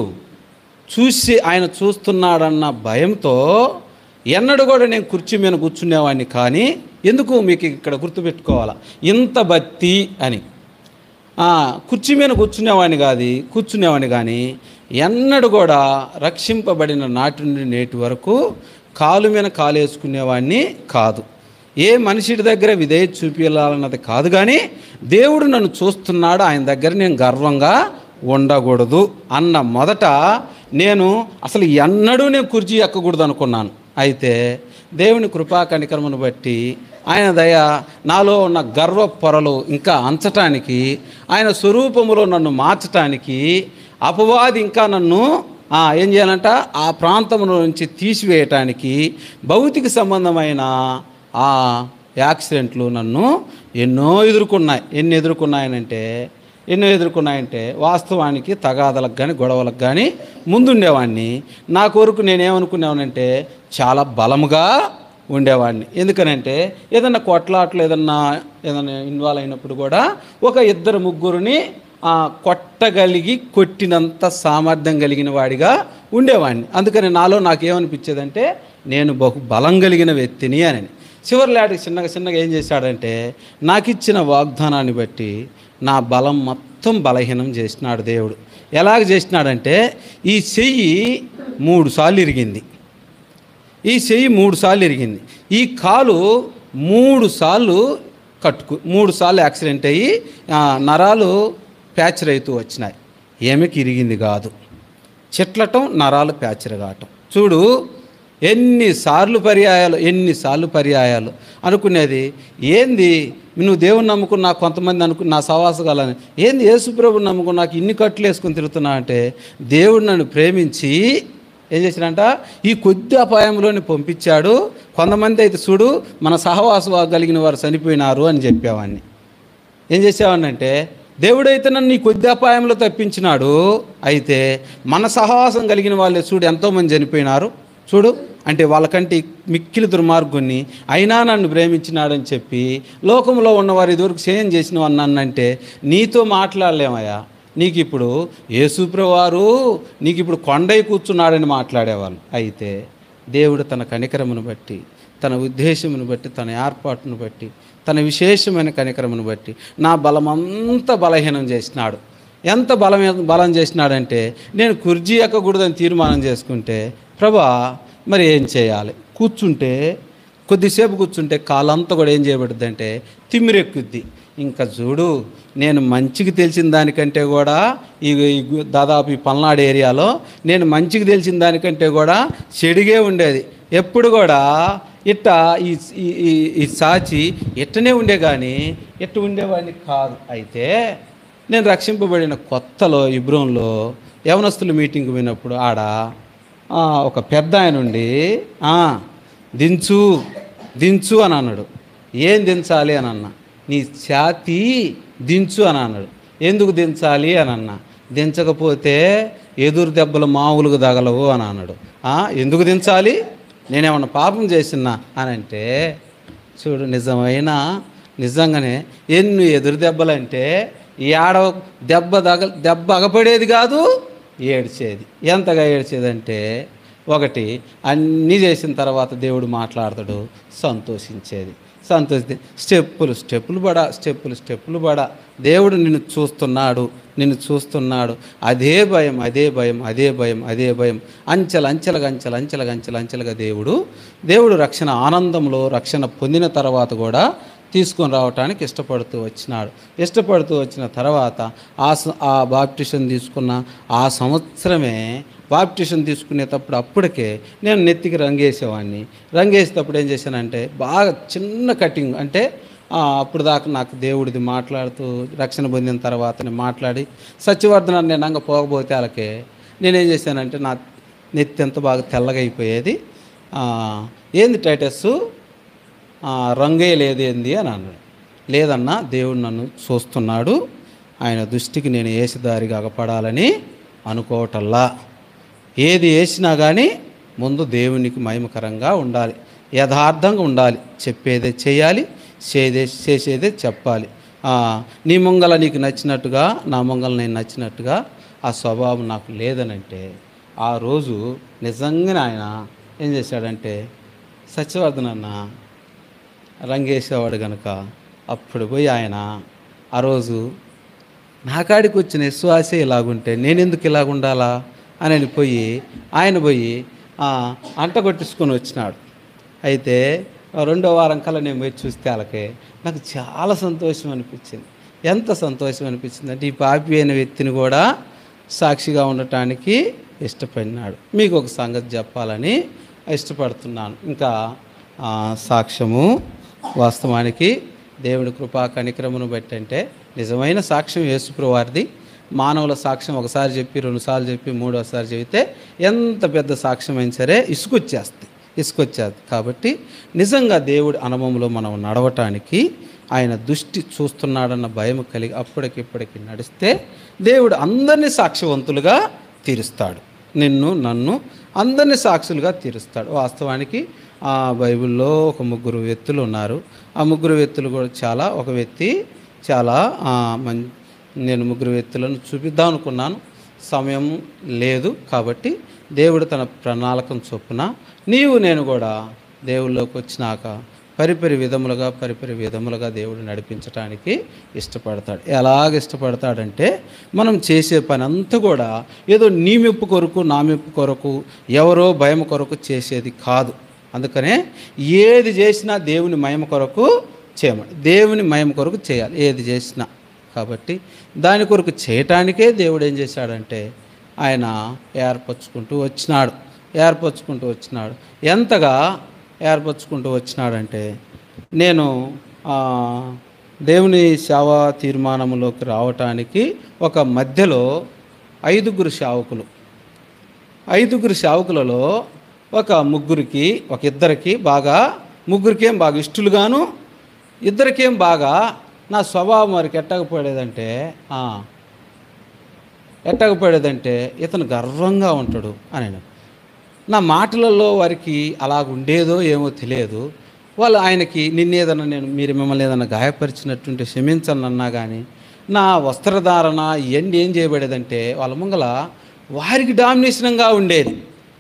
చూసి ఆయన చూస్తున్నాడన్న భయంతో ఎన్నడూ కూడా నేను కుర్చీ మీద కూర్చునేవాడిని. కానీ ఎందుకు మీకు ఇక్కడ గుర్తుపెట్టుకోవాలా, ఇంత భక్తి అని కుర్చీ మీద కూర్చునేవాడిని కానీ ఎన్నడూ కూడా రక్షింపబడిన నాటి నుండి నేటి వరకు కాలు మీద కాలేసుకునేవాడిని కాదు. ఏ మనిషి దగ్గర విధేయత చూపించాలన్నది కాదు, కానీ దేవుడు నన్ను చూస్తున్నాడు, ఆయన దగ్గర నేను గర్వంగా ఉండకూడదు అన్న మొదట నేను అసలు ఎన్నడూ నేను కుర్చీ ఎక్కకూడదు అనుకున్నాను. అయితే దేవుని కృపా కనికరమును బట్టి ఆయన దయ నాలో ఉన్న గర్వ పొరలు ఇంకా అంచటానికి, ఆయన స్వరూపములో నన్ను మార్చటానికి, అపవాది ఇంకా నన్ను ఏం చేయాలంట? ఆ ప్రాంతంలో నుంచి తీసివేయటానికి భౌతిక సంబంధమైన ఆ యాక్సిడెంట్లు నన్ను ఎన్నో ఎదుర్కొన్నాయంటే వాస్తవానికి తగాదలకు కానీ గొడవలకు కానీ ముందుండేవాడిని. నా కొరకు నేనేమనుకునేవానంటే చాలా బలముగా ఉండేవాడిని. ఎందుకనంటే ఏదన్నా కొట్లాట్లు ఏదన్నా ఇన్వాల్వ్ అయినప్పుడు కూడా ఒక 2-3 కొట్టినంత సామర్థ్యం కలిగిన వాడిగా ఉండేవాడిని. అందుకని నాకేమనిపించేదంటే నేను బహు బలం కలిగిన వ్యక్తిని అని. చివరిలాటికి చిన్నగా ఏం చేశాడంటే, నాకు ఇచ్చిన వాగ్దానాన్ని బట్టి నా బలం మొత్తం బలహీనం చేసినాడు దేవుడు. ఎలాగ చేసినాడంటే, ఈ చెయ్యి 3 సార్లు ఇరిగింది. ఈ కాలు 3 సార్లు 3 సార్లు యాక్సిడెంట్ అయ్యి నరాలు ప్యాచర్ అవుతూ వచ్చినాయి. ఏమికి ఇరిగింది కాదు, చెట్లటం, నరాలు ప్యాచర్ కావటం. చూడు ఎన్నిసార్లు పర్యాయాలు అనుకునేది. ఏంది నువ్వు దేవుని నమ్ముకుని, నాకు కొంతమంది నా సవాసగాలని, ఏంది యేసుప్రభుని నమ్ముకుని నాకు ఇన్ని కట్లు వేసుకొని తిరుగుతున్నా అంటే, దేవుడు నన్ను ప్రేమించి ఏం చేశాడంట? ఈ కొద్ది అపాయంలోని పంపించాడు. కొంతమంది అయితే చూడు మన సహవాసం కలిగిన వారు చనిపోయినారు అని చెప్పేవాడిని. ఏం చేసేవాడినంటే, దేవుడైతే నన్ను ఈ కొద్ది అపాయంలో తప్పించినాడు, అయితే మన సహవాసం కలిగిన వాళ్ళే చూడు ఎంతోమంది చనిపోయినారు చూడు అంటే వాళ్ళకంటే మిక్కిలి దుర్మార్గుణ్ణి అయినా నన్ను ప్రేమించినాడని చెప్పి లోకంలో ఉన్నవారు ఇదివరకు సేయం చేసిన అన్నంటే నీతో మాట్లాడలేమయ్యా. నీకు ఇప్పుడు యేసుప్రభువారు నీకు ఇప్పుడు కొండై కూర్చున్నాడని మాట్లాడేవాళ్ళు. అయితే దేవుడు తన కనికరమును బట్టి, తన ఉద్దేశమును బట్టి, తన ఏర్పాటును బట్టి, తన విశేషమైన కనికరమును బట్టి నా బలమంతా బలహీనం చేసినాడు. ఎంత బలం చేసినాడంటే, నేను కుర్చీ ఎక్కకూడదని తీర్మానం చేసుకుంటే, ప్రభా మరి ఏం చేయాలి? కొద్దిసేపు కూర్చుంటే కాలంతా కూడా ఏం చేయబడుద్ది అంటే తిమ్మిరెక్కుద్ది. ఇంకా చూడు, నేను మంచికి తెలిసిన దానికంటే కూడా దాదాపు ఈ పల్నాడు ఏరియాలో నేను మంచికి తెలిసిన దానికంటే కూడా చెడుగే ఉండేది. ఎప్పుడు కూడా ఈ సాచి ఇట్టనే ఉండే కానీ ఉండేవాడిని కాదు. అయితే నేను రక్షింపబడిన కొత్తలో ఇబ్రోన్లో యవనస్తుల మీటింగ్కి పోయినప్పుడు ఆడ ఒక పెద్ద ఆయన ఉండి దించు అని అన్నాడు. ఏం దించాలి అని అన్నా. నీ ఛాతీ దించు అని అన్నాడు. ఎందుకు దించాలి అని అన్నా. దించకపోతే ఎదురు దెబ్బలు మామూలుగా తగలవు అని అన్నాడు. ఎందుకు దించాలి, నేనేమన్నా పాపం చేసినా అని అంటే, చూడు నిజంగానే ఎన్ని ఎదురు దెబ్బలంటే ఏడ దెబ్బ అగపడేది కాదు, ఏడ్చేది. ఎంతగా ఏడ్చేదంటే, ఒకటి అన్నీ చేసిన తర్వాత దేవుడు మాట్లాడతాడు, సంతోషించేది. స్టెప్పులు పడా దేవుడు నిన్ను చూస్తున్నాడు. అదే భయం అంచెలుగా దేవుడు రక్షణ ఆనందంలో రక్షణ పొందిన తర్వాత కూడా తీసుకొని రావటానికి ఇష్టపడుతూ వచ్చిన తర్వాత ఆ బాప్టిషన్ తీసుకున్న ఆ సంవత్సరమే బాప్టిషన్ తీసుకునేటప్పుడు అప్పటికే నేను నెత్తికి రంగేసేటప్పుడు ఏం చేశానంటే, బాగా చిన్న కటింగ్, అంటే అప్పుడు దాకా నాకు దేవుడిది మాట్లాడుతూ రక్షణ పొందిన తర్వాత నేను మాట్లాడి సత్యవర్ధన నేను పోకపోతే వాళ్ళకే నేనేం చేశానంటే, నా నెత్తి ఎంత బాగా తెల్లగా అయిపోయేది. ఏంది టైటస్ రంగేయలేదు ఏంది అని అన్నాడు. లేదన్నా, దేవుడు నన్ను చూస్తున్నాడు, ఆయన దృష్టికి నేను వేసేదారిగా అగపడాలని అనుకోవటల్లా. ఏది వేసినా కానీ ముందు దేవునికి మహిమకరంగా ఉండాలి, యథార్థంగా ఉండాలి, చెప్పేదే చేయాలి, చేసేదే చెప్పాలి. నీ ముంగల నీకు నచ్చినట్టుగా, నా ముంగల నేను నచ్చినట్టుగా ఆ స్వభావం నాకు లేదనంటే, ఆ రోజు నిజంగానే ఆయన ఏం చేశాడంటే, సత్యవర్ధనన్న రంగేసేవాడు కనుక అప్పుడు పోయి ఆయన ఆ రోజు నా కాడికి వచ్చిన విశ్వాసే ఇలాగుంటే నేనెందుకు ఇలాగుండాలా అని ఆయన పోయి అంట కొట్టించుకొని వచ్చినాడు. అయితే రెండో వారం కల్లా నేను పోయి చూస్తే వాళ్ళకి నాకు చాలా సంతోషం అనిపించింది. ఎంత సంతోషం అనిపించింది అంటే, ఈ పాపి అయిన వ్యక్తిని కూడా సాక్షిగా ఉండటానికి ఇష్టపడినాడు. మీకు ఒక సంగతి చెప్పాలని ఇష్టపడుతున్నాను. ఇంకా సాక్ష్యము వాస్తవానికి దేవుడి కృపా కనికరమును బట్టి అంటే, నిజమైన సాక్ష్యం యేసుప్రభువు వారిది. మానవుల సాక్ష్యం ఒకసారి చెప్పి, రెండుసార్లు చెప్పి, మూడోసారి చెబితే ఎంత పెద్ద సాక్ష్యం అయినా సరే ఇసుకొచ్చేది. కాబట్టి నిజంగా దేవుడి అనుభవంలో మనం నడవటానికి ఆయన దృష్టి చూస్తున్నాడన్న భయం కలిగి అప్పటికిప్పటికి నడిస్తే దేవుడు అందరినీ సాక్ష్యవంతులుగా తీరుస్తాడు. నన్ను అందరినీ సాక్షులుగా తీరుస్తాడు. వాస్తవానికి ఆ బైబిల్లో ఒక 3 వ్యక్తులు ఉన్నారు. ఆ 3 వ్యక్తులు కూడా ఒక వ్యక్తి చాలా నేను 3 వ్యక్తులను చూపిద్దాం అనుకున్నాను, సమయం లేదు. కాబట్టి దేవుడు తన ప్రణాళికను చొప్పున నేను కూడా దేవుళ్ళలోకి వచ్చినాక పరిపరి విధములుగా దేవుడు నడిపించడానికి ఇష్టపడతాడు. ఎలాగ ఇష్టపడతాడంటే, మనం చేసే పని అంతా కూడా ఏదో నీ మెప్పు కొరకు, నా మెప్పు కొరకు, ఎవరో భయం కొరకు చేసేది కాదు. అందుకనే ఏది చేసినా దేవుని మహిమ కొరకు చేయమని, దేవుని మహిమ కొరకు చేయాలి ఏది చేసినా. కాబట్టి దాని కొరకు చేయటానికే దేవుడు ఏం చేశాడంటే, ఆయన ఏర్పరచుకుంటూ వచ్చినాడు. ఎంతగా ఏర్పరచుకుంటూ వచ్చినాడంటే, నేను దేవుని సేవా తీర్మానంలోకి రావటానికి ఒక మధ్యలో 5 సేవకులలో ఒక ఇద్దరికి బాగా, ముగ్గురికేం బాగా ఇష్టలుగాను, ఇద్దరికేం బాగా నా స్వభావం వారికి ఎట్టకపోయేదంటే ఇతను గర్వంగా ఉంటాడు అని. నా మాటలలో వారికి అలాగుండేదో ఏమో తెలియదు. వాళ్ళు ఆయనకి మిమ్మల్ని ఏదైనా గాయపరిచినట్టుంటే క్షమించను అన్నా కానీ, నా వస్త్రధారణ ఇవన్నీ ఏం చేయబడేదంటే వాళ్ళ ముంగల వాళ్ళకి డామినేషన్గా ఉండేది.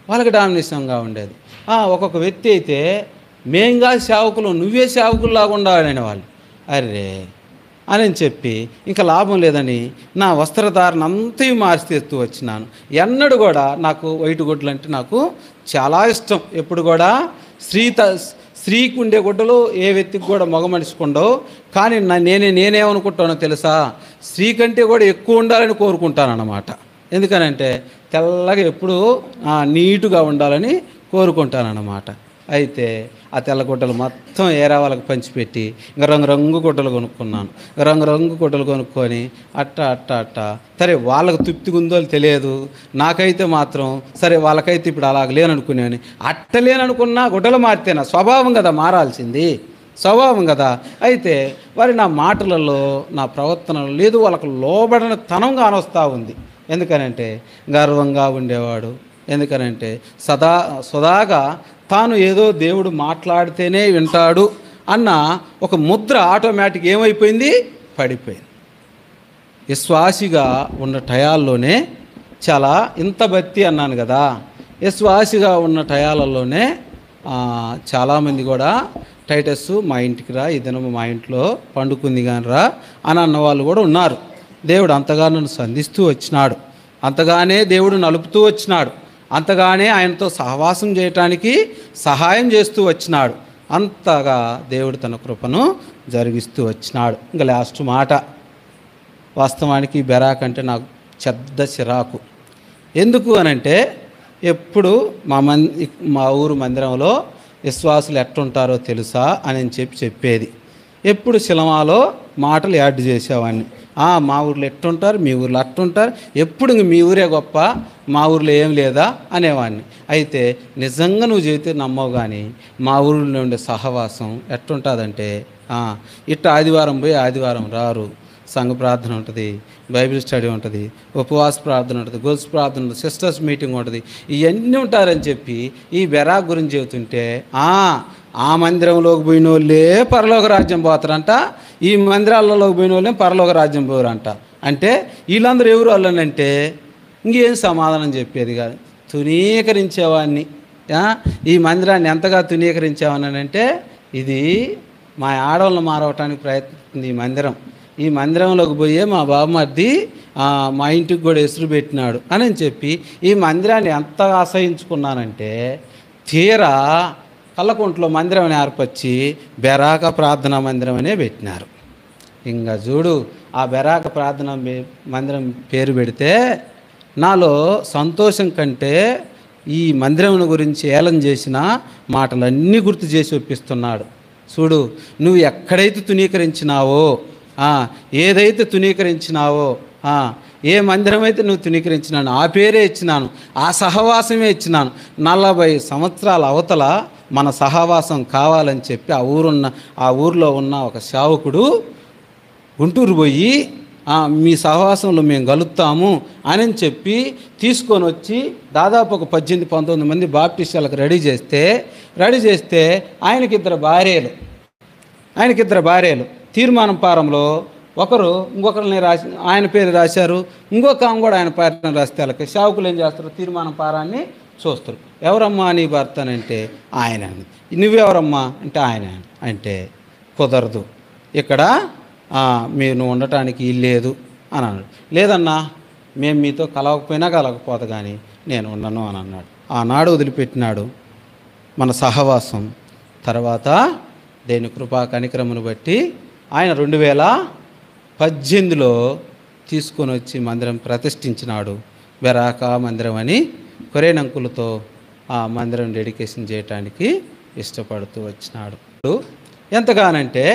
ఒక్కొక్క వ్యక్తి అయితే, మేంగా సేవకులు, నువ్వే సేవకుల్లాగా ఉండాలని వాళ్ళు అరే అని చెప్పి ఇంకా లాభం లేదని నా వస్త్రధారణ అంతయు మార్చేస్తూ వచ్చినాను. ఎన్నడూ కూడా నాకు వైట్ గుడ్డలు అంటే నాకు చాలా ఇష్టం. ఎప్పుడు కూడా స్త్రీకి ఉండే గుడ్డలు ఏ వ్యక్తికి కూడా మగ మనిషికి ఉండవు. కానీ నేనేమనుకుంటానో తెలుసా, స్త్రీ కంటే కూడా ఎక్కువ ఉండాలని కోరుకుంటాను అన్నమాట. ఎందుకనంటే తెల్లగా ఎప్పుడూ నీటుగా ఉండాలని కోరుకుంటానన్నమాట. అయితే ఆ తెల్ల గుడ్డలు మొత్తం ఏరా వాళ్ళకి పంచిపెట్టి ఇంకా రంగు గుడ్డలు కొనుక్కున్నాను. రంగు గుడ్డలు కొనుక్కొని అట్ట సరే వాళ్ళకు తృప్తిగా ఉందో తెలియదు. నాకైతే మాత్రం సరే వాళ్ళకైతే ఇప్పుడు అలాగ లేననుకునేవాని. లేననుకున్నా గుడ్డలు మారితే నా స్వభావం కదా మారాల్సింది. స్వభావం కదా. అయితే వారి నా మాటలలో, నా ప్రవర్తనలో లేదు, వాళ్ళకు లోబడిన తనం కానొస్తూ ఉంది. ఎందుకనంటే గర్వంగా ఉండేవాడు. ఎందుకనంటే సదాగా తాను ఏదో దేవుడు మాట్లాడితేనే వింటాడు అన్న ఒక ముద్ర ఆటోమేటిక్ ఏమైపోయింది, పడిపోయింది. విశ్వాసిగా ఉన్న టయాల్లోనే చాలా ఇంత భక్తి అన్నాను కదా, విశ్వాసిగా ఉన్న టయాలలోనే చాలామంది కూడా టైటస్ మా ఇంటికి రా, ఈ దినం మా ఇంట్లో పండుకుంది కానీ రా అని అన్న వాళ్ళు కూడా ఉన్నారు. దేవుడు అంతగా నన్ను సంధిస్తూ వచ్చినాడు, అంతగానే దేవుడు నలుపుతూ వచ్చినాడు, అంతగానే ఆయనతో సహవాసం చేయటానికి సహాయం చేస్తూ వచ్చినాడు. అంతగా దేవుడు తన కృపను జరిగిస్తూ వచ్చినాడు. ఇంకా లాస్ట్ మాట, వాస్తవానికి బెరాక్ అంటే నాకు చెడ్డ చిరాకు. ఎందుకు అనంటే ఎప్పుడు మా ఊరు మందిరంలో విశ్వాసులు ఎట్టుంటారో తెలుసా అని చెప్పేది. ఎప్పుడు సినిమాలో మాటలు యాడ్ చేసేవాడిని. మా ఊర్లో ఎట్టుంటారు, మీ ఊర్లో అట్టుంటారు, ఎప్పుడు ఇంక మీ ఊరే గొప్ప, మా ఊర్లో ఏం లేదా అనేవాడిని. అయితే నిజంగా నువ్వు చెబితే నమ్మవు, కానీ మా ఊరిలో ఉండే సహవాసం ఎట్టుంటుందంటే ఇట్ట ఆదివారం పోయి ఆదివారం రారు, సంఘ ప్రార్థన ఉంటుంది, బైబిల్ స్టడీ ఉంటుంది, ఉపవాస ప్రార్థన ఉంటుంది, గొలుసు ప్రార్థన ఉంటుంది, సిస్టర్స్ మీటింగ్ ఉంటుంది, ఇవన్నీ ఉంటారని చెప్పి ఈ బెరాక్ గురించి చెబుతుంటే ఆ మందిరంలోకి పోయిన వాళ్ళే పరలోక రాజ్యం పోతారంట, ఈ మందిరాలలోకి పోయిన వాళ్ళే పరలోక రాజ్యం పోరంట. అంటే వీళ్ళందరూ ఎవరు వాళ్ళనంటే ఇంకేం సమాధానం చెప్పేది కాదు. తునీకరించేవాడిని, ఈ మందిరాన్ని ఎంతగా తునీకరించేవాడిని అంటే, ఇది మా ఆడవాళ్ళని మారవటానికి ప్రయత్నిస్తుంది ఈ మందిరంలోకి పోయే మా బాబుమర్ది మా ఇంటికి కూడా ఎసురు పెట్టినాడు అని చెప్పి ఈ మందిరాన్ని ఎంతగా ఆశ్రయించుకున్నానంటే, తీరా కల్లకుంట్లో మందిరం ఏర్పరిచి బెరాక ప్రార్థనా మందిరం అనే పెట్టినారు. ఇంకా చూడు, ఆ బెరాక ప్రార్థనా మందిరం పేరు పెడితే నాలో సంతోషం కంటే ఈ మందిరం గురించి ఏలం చేసిన మాటలన్నీ గుర్తు చేసి ఒప్పిస్తున్నాడు. చూడు, నువ్వు ఎక్కడైతే తునీకరించినావో, ఏదైతే తునీకరించినావో, ఏ మందిరం అయితే నువ్వు తునీకరించినాను ఆ పేరే ఇచ్చినాను, ఆ సహవాసమే ఇచ్చినాను. 40 సంవత్సరాల అవతల మన సహవాసం కావాలని చెప్పి ఆ ఊరిలో ఉన్న ఒక సేవకుడు గుంటూరు పోయి మీ సహవాసంలో మేము కలుస్తాము అని చెప్పి తీసుకొని వచ్చి దాదాపు ఒక 18-19 మంది బాప్టిస్టులకు రెడీ చేస్తే ఆయనకిద్దరు భార్యలు తీర్మానం పారంలో ఒకరు ఇంకొకరిని రాసి ఆయన పేరు రాశారు, ఇంకొక ఆమె కూడా ఆయన పేరుని రాస్తే వాళ్ళకి సేవకులు ఏం చేస్తారు, తీర్మానం పారాన్ని చూస్తారు. ఎవరమ్మా నీ భర్త అంటే ఆయన. నువ్వెవరమ్మా అంటే ఆయన. అంటే కుదరదు, ఇక్కడ మీరు ఉండటానికి ఇల్లేదు అని అన్నాడు. లేదన్నా, మేము మీతో కలవకపోయినా కలవకపోతే కానీ నేను ఉండను అని అన్నాడు. ఆనాడు వదిలిపెట్టినాడు మన సహవాసం. తర్వాత దేని కృపా కనికరమును బట్టి ఆయన 2018లో తీసుకొని వచ్చి మందిరం ప్రతిష్ఠించినాడు. బెరాక మందిరం అని కొరేనంకులతో ఆ మందిరం డెడికేషన్ చేయటానికి ఇష్టపడుతూ వచ్చినాడు. ఎంతగానంటే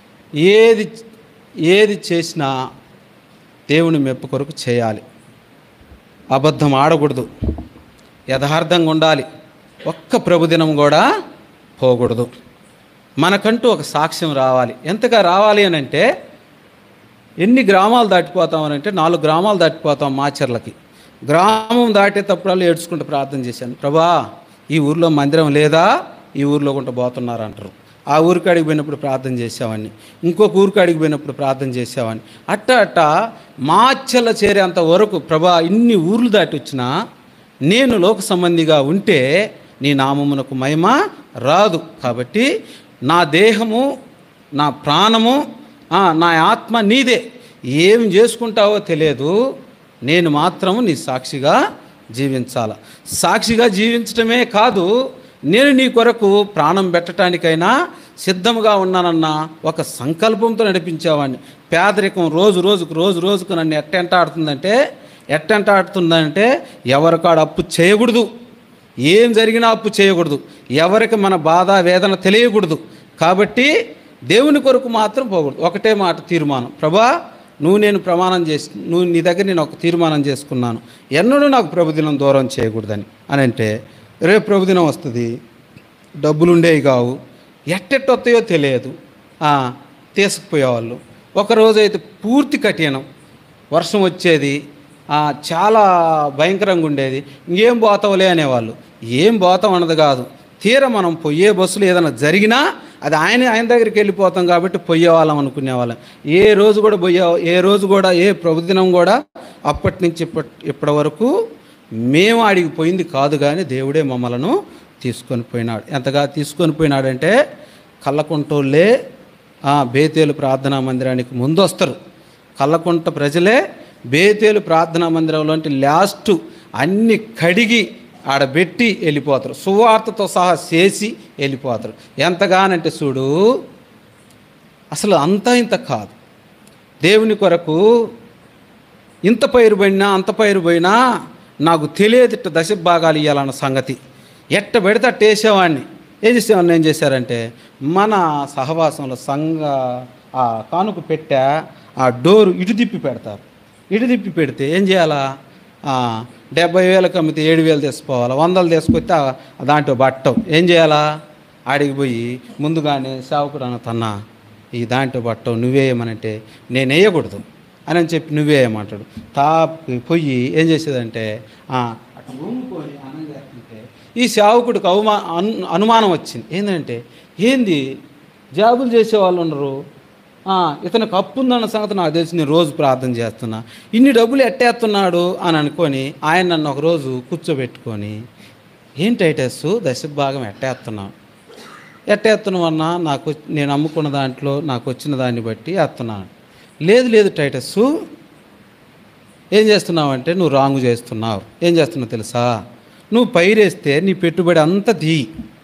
ఏది చేసినా దేవుని మెప్పు కొరకు చేయాలి, అబద్ధం ఆడకూడదు, యథార్థంగా ఉండాలి, ఒక్క ప్రభుదినం కూడా పోకూడదు. మనకంటూ ఒక సాక్ష్యం రావాలి. ఎంతగా రావాలి అని అంటే, ఎన్ని గ్రామాలు దాటిపోతామనంటే 4 గ్రామాలు దాటిపోతాం మాచర్లకి. గ్రామం దాటేటప్పుడల్లా ఏడ్చుకుంటూ ప్రార్థన చేశాను, ప్రభా ఈ ఊరిలో మందిరం లేదా, ఈ ఊరిలో కొంట పోతున్నారు అంటారు. ఆ ఊరికి అడిగి పోయినప్పుడు ప్రార్థన చేసేవాడిని, ఇంకొక ఊరికి అడిగి పోయినప్పుడు ప్రార్థన చేసేవాడిని. అట్ట మాచర్ల చేరేంత వరకు, ప్రభా ఇన్ని ఊర్లు దాటి వచ్చినా నేను లోక సంబంధిగా ఉంటే నీ నామమునకు మహిమ రాదు. కాబట్టి నా దేహము, నా ప్రాణము, నా ఆత్మ నీదే. ఏం చేసుకుంటావో తెలియదు, నేను మాత్రము నీ సాక్షిగా జీవించాల. సాక్షిగా జీవించటమే కాదు, నేను నీ కొరకు ప్రాణం పెట్టడానికైనా సిద్ధముగా ఉన్నానన్న ఒక సంకల్పంతో నడిపించేవాడిని. పేదరికం రోజు రోజుకు నన్ను ఎట్టెంటాడుతుందంటే ఎవరికాడు అప్పు చేయకూడదు, ఏం జరిగినా అప్పు చేయకూడదు, ఎవరికి మన బాధ వేదన తెలియకూడదు. కాబట్టి దేవుని కొరకు మాత్రం పోకూడదు. ఒకటే మాట తీర్మానం, ప్రభా నువ్వు నీ దగ్గర నేను ఒక తీర్మానం చేసుకున్నాను, ఎన్నడూ నాకు ప్రభుదినం దూరం చేయకూడదని అని. అంటే రేపు ప్రభుదినం వస్తుంది, డబ్బులు ఉండేవి కావు, ఎట్టెట్టొస్తాయో తెలియదు, తీసుకుపోయేవాళ్ళు. ఒకరోజు అయితే పూర్తి కఠినం, వర్షం వచ్చేది, చాలా భయంకరంగా ఉండేది. ఇంకేం పోతావులే అనేవాళ్ళు. ఏం పోతాం అన్నది కాదు, తీరా మనం పోయే బస్సులు ఏదైనా జరిగినా అది ఆయన దగ్గరికి వెళ్ళిపోతాం కాబట్టి పోయేవాళ్ళం అనుకునేవాళ్ళం. ఏ రోజు కూడా ఏ ప్రభుదినం కూడా అప్పటి నుంచి ఇప్పటి వరకు మేము అడిగి పోయింది కాదు, కానీ దేవుడే మమ్మలను తీసుకొని పోయినాడు. ఎంతగా తీసుకొని పోయినాడంటే కళ్ళకుంటోళ్ళే బేతేలు ప్రార్థనా మందిరానికి ముందు వస్తారు. కళ్ళకుంట ప్రజలే బేతేలు ప్రార్థనా మందిరంలోంటి లాస్ట్ అన్ని కడిగి ఆడబెట్టి వెళ్ళిపోతారు, సువార్తతో సహా చేసి వెళ్ళిపోతారు. ఎంతగానంటే చూడు, అసలు అంతా ఇంత కాదు. దేవుని కొరకు ఇంత పైరు పోయినా అంత పైరు పోయినా నాకు తెలియదు ఇట్ట దశభాగాలు ఇవ్వాలన్న సంగతి. ఎట్ట పెడితే అట్ట వేసేవాడిని. ఏం చేశారంటే మన సహవాసంలో సంఘ కానుక పెట్టా ఆ డోరు ఇటు తిప్పి పెడతారు. ఇటు తిప్పి పెడితే ఏం చేయాలా, 70,000 అమ్మితే 7,000 తీసుకుపోవాలా, 100 తీసుకొస్తే దాంట్లో బట్టం. ఏం చేయాలా, ఆడికి పోయి ముందుగానే సేవకుడు అన్నతన్నా ఈ దాంట్లో బట్టం నువ్వేయమనంటే నేను వేయకూడదు అని చెప్పి నువ్వేయమంటాడు. పొయ్యి ఏం చేసేదంటే అటు ఊముకొని అన్నం చేస్తుంటే ఈ సేవకుడికి అనుమానం వచ్చింది. ఏంది జాబులు చేసేవాళ్ళు ఉండరు, ఇతనికి అప్పు ఉందన్న సంగతి నాకు తెలిసి నేను రోజు ప్రార్థన చేస్తున్నా, ఇన్ని డబ్బులు ఎట్టేస్తున్నాడు అని అనుకొని ఆయన నన్ను ఒకరోజు కూర్చోబెట్టుకొని, టైటస్ దశభాగం ఎట్టేస్తున్నావన్నా, నేను అమ్ముకున్న దాంట్లో నాకు వచ్చిన దాన్ని బట్టి వేస్తున్నాను. లేదు టైటస్సు, ఏం చేస్తున్నావు అంటే నువ్వు రాంగ్ చేస్తున్నావు. ఏం చేస్తున్నావు తెలుసా, నువ్వు పైరేస్తే నీ పెట్టుబడి అంత దీ,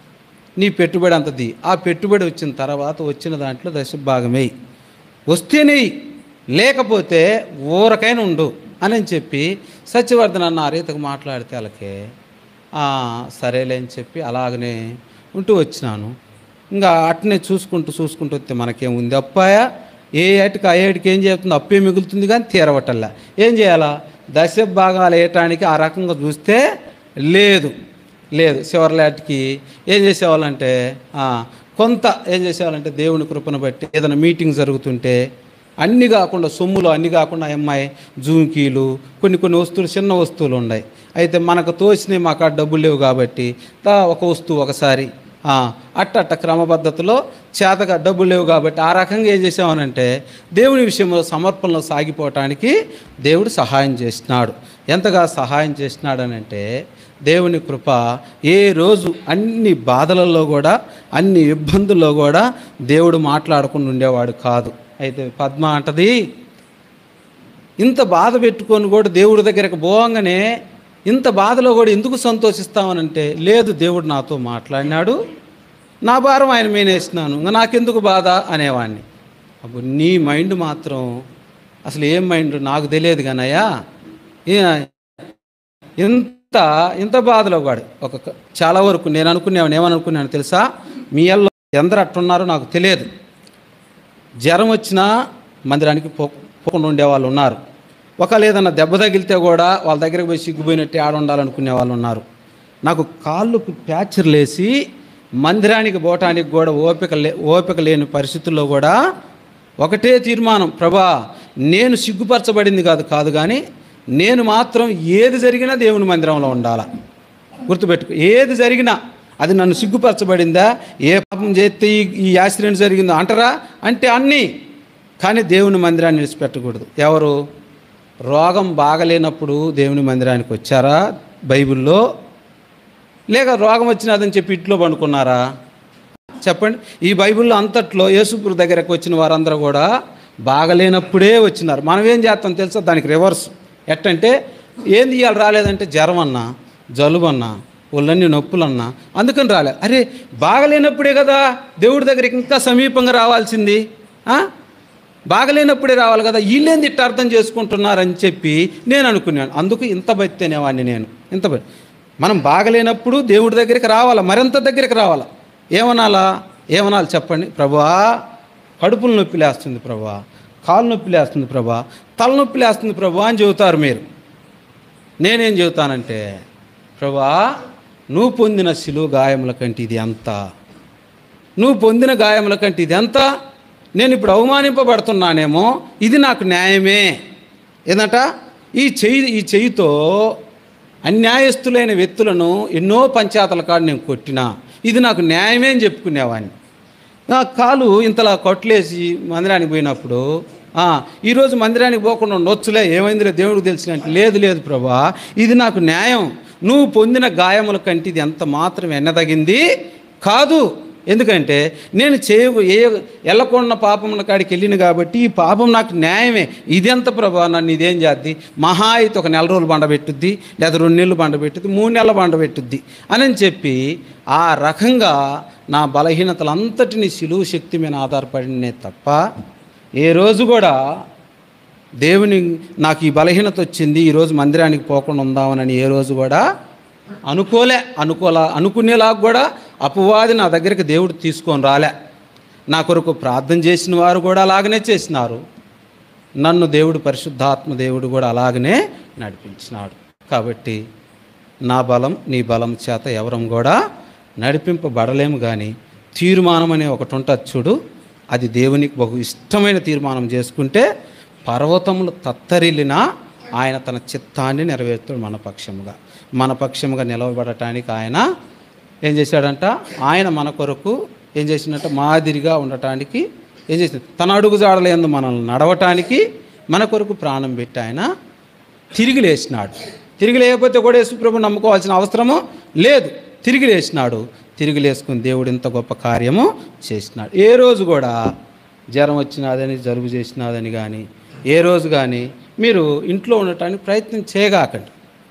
ఆ పెట్టుబడి వచ్చిన తర్వాత వచ్చిన దాంట్లో దశభాగమే వస్తేనే, లేకపోతే ఊరకైనా ఉండు అని చెప్పి సత్యవర్ధన్ అన్న ఆ రీతికి మాట్లాడితే వాళ్ళకి సరేలే అని చెప్పి అలాగనే ఉంటూ వచ్చినాను. ఇంకా అట్నే చూసుకుంటూ వస్తే మనకేముంది, అప్పాయా ఏ ఏటికి ఏం చేస్తుంది, అప్పే మిగులుతుంది కానీ తీరవటల్లా. ఏం చేయాలా, దశభాగాలు వేయటానికి ఆ రకంగా చూస్తే లేదు చివరిలాటికి ఏం చేసేవాళ్ళంటే కొంత ఏం చేసేవాళ్ళంటే దేవుని కృపను బట్టి ఏదైనా మీటింగ్ జరుగుతుంటే అన్నీ కాకుండా సొమ్ములు అన్నీ కాకుండా అమ్మాయి జూంకీలు కొన్ని వస్తువులు చిన్న వస్తువులు ఉన్నాయి. అయితే మనకు తోచినవి మాకు డబ్బులు లేవు కాబట్టి ఒక వస్తువు ఒకసారి అట్ట క్రమపద్ధతిలో చేతగా డబ్బులు లేవు కాబట్టి ఆ రకంగా ఏం చేసామనంటే దేవుని విషయంలో సమర్పణలో సాగిపోవటానికి దేవుడు సహాయం చేసినాడు. ఎంతగా సహాయం చేసినాడనంటే దేవుని కృప ఏ రోజు అన్ని బాధలలో కూడా అన్ని ఇబ్బందుల్లో కూడా దేవుడు మాట్లాడకుండా ఉండేవాడు కాదు. అయితే పద్మ అంటది, ఇంత బాధ పెట్టుకొని కూడా దేవుడి దగ్గరకు పోగానే ఇంత బాధలో కూడా ఎందుకు సంతోషిస్తామనంటే, లేదు దేవుడు నాతో మాట్లాడినాడు, నా భారం ఆయన మేనేసినాను, ఇంకా నాకెందుకు బాధ అనేవాడిని. అప్పుడు నీ మైండ్ మాత్రం అసలు ఏం మైండ్ నాకు తెలియదు కానయ్యా, ఇంత బాధలో వాడు చాలా వరకు నేను ఏమనుకున్నాను తెలుసా, మీ అల్లో ఎందరు అట్టున్నారో నాకు తెలియదు. జ్వరం వచ్చినా మందిరానికి పోకుండా ఉండేవాళ్ళు ఉన్నారు. ఒకవేళ ఏదన్నా దెబ్బ తగిలితే కూడా వాళ్ళ దగ్గరికి పోయి సిగ్గుపోయినట్టు ఆడ ఉండాలనుకునే వాళ్ళు ఉన్నారు. నాకు కాళ్ళకు ప్యాచర్లు వేసి మందిరానికి పోవటానికి కూడా ఓపిక లేని పరిస్థితుల్లో కూడా ఒకటే తీర్మానం, ప్రభా నేను సిగ్గుపరచబడింది కాదు కానీ నేను మాత్రం ఏది జరిగినా దేవుని మందిరంలో ఉండాలా. గుర్తుపెట్టుకో, ఏది జరిగినా అది నన్ను సిగ్గుపరచబడిందా, ఏ పాపం చేస్తే ఈ యాక్సిడెంట్ జరిగిందో అంటారా అంటే అన్నీ, కానీ దేవుని మందిరాన్ని విడిచిపెట్టకూడదు. ఎవరు రోగం బాగలేనప్పుడు దేవుని మందిరానికి వచ్చారా బైబిల్లో, లేక రోగం వచ్చినదని చెప్పి ఇంట్లో పండుకున్నారా చెప్పండి. ఈ బైబిల్లో అంతట్లో యేసుప్రభు దగ్గరకు వచ్చిన వారందరూ కూడా బాగలేనప్పుడే వచ్చినారు. మనం ఏం చేస్తాం తెలుసా, దానికి రివర్స్. ఎట్టంటే ఏంది ఇవాళ రాలేదంటే జ్వరం అన్నా, జలుబు అన్నా, ఒళ్ళన్నీ నొప్పులన్నా అందుకని రాలేదు. అరే బాగలేనప్పుడే కదా దేవుడి దగ్గరికి ఇంకా సమీపంగా రావాల్సింది, బాగలేనప్పుడే రావాలి కదా, వీళ్ళేంది ఇట్ట అర్థం చేసుకుంటున్నారని చెప్పి నేను అనుకున్నాను. అందుకు ఇంత బతినేవాడిని నేను. మనం బాగలేనప్పుడు దేవుడి దగ్గరికి రావాలా, మరింత దగ్గరికి రావాలా. ఏమనాలి చెప్పండి, ప్రభువా కడుపులు నొప్పి లేస్తుంది ప్రభువా, కాలు నొప్పి లేస్తుంది ప్రభా, తలనొప్పి లేస్తుంది ప్రభా అని చెబుతారు మీరు. నేనేం చెబుతానంటే, ప్రభా నువ్వు పొందిన శిలువ గాయముల కంటే ఇది ఎంత, నువ్వు పొందిన గాయముల కంటే ఇదెంత? నేను ఇప్పుడు అవమానింపబడుతున్నానేమో, ఇది నాకు న్యాయమే. ఏంటంట, ఈ చెయ్యితో అన్యాయస్తులైన వ్యక్తులను ఎన్నో పంచాయతల కాడు నేను కొట్టినా, ఇది నాకు న్యాయమే అని చెప్పుకునేవాడిని. నా కాలు ఇంతలా కొట్లేసి మందిరానికి పోయినప్పుడు, ఈరోజు మందిరానికి పోకుండా ఉండొచ్చులే, ఏమైందిలే దేవుడికి తెలిసినట్టు. లేదు ప్రభా, ఇది నాకు న్యాయం. నువ్వు పొందిన గాయముల కంటే ఇది ఎంత మాత్రం ఎన్నదగింది కాదు. ఎందుకంటే నేను వెళ్ళకుండా పాపముల కాడికి వెళ్ళిన కాబట్టి ఈ పాపం నాకు న్యాయమే. ఇదెంత ప్రభా, నన్ను ఇదేం చేద్ది? మహా అయితే ఒక 4 రోజులు బండబెట్టుద్ది, లేదా 2 నెలలు బండబెట్టుద్ది, 3 నెలలు బండబెట్టుద్ది అని చెప్పి ఆ రకంగా నా బలహీనతలంతటినీ శిలువ శక్తి మీద ఆధారపడినే తప్ప ఏ రోజు కూడా దేవుని నాకు ఈ బలహీనత వచ్చింది, ఈరోజు మందిరానికి పోకుండా ఉందామని ఏ రోజు కూడా అనుకునేలాగా కూడా అపవాది నా దగ్గరికి దేవుడు తీసుకొని రాలే. నా కొరకు ప్రార్థన చేసిన వారు కూడా అలాగనే చేసినారు. నన్ను దేవుడు, పరిశుద్ధాత్మ దేవుడు కూడా అలాగనే నడిపించినాడు. కాబట్టి నా బలం నీ బలం చేత ఎవరం కూడా నడిపింపబడలేము. కానీ తీర్మానం అనే ఒకటి ఉంటుంది చూడు, అది దేవునికి బహు ఇష్టమైన తీర్మానం చేసుకుంటే పర్వతములు తత్తరిల్లినా ఆయన తన చిత్తాన్ని నెరవేర్తాడు. మన పక్షముగా నిలవబడటానికి ఆయన ఏం చేశాడంట? ఆయన మన కొరకు ఏం చేసినట్ట? మాదిరిగా ఉండటానికి ఏం చేసిన? తన అడుగు జాడలేందు మనల్ని నడవటానికి మన కొరకు ప్రాణం పెట్టి ఆయన తిరిగి లేచినాడు. తిరిగి లేకపోతే కూడా యేసుప్రభుని నమ్ముకోవాల్సిన అవసరము లేదు. తిరిగి లేచినాడు. తిరిగి లేసుకుని దేవుడు ఇంత గొప్ప కార్యము చేసినాడు. ఏ రోజు కూడా జ్వరం వచ్చినాదని, జలుబు చేసినాదని కానీ ఏ రోజు కానీ మీరు ఇంట్లో ఉండటానికి ప్రయత్నం చేయగాకండి.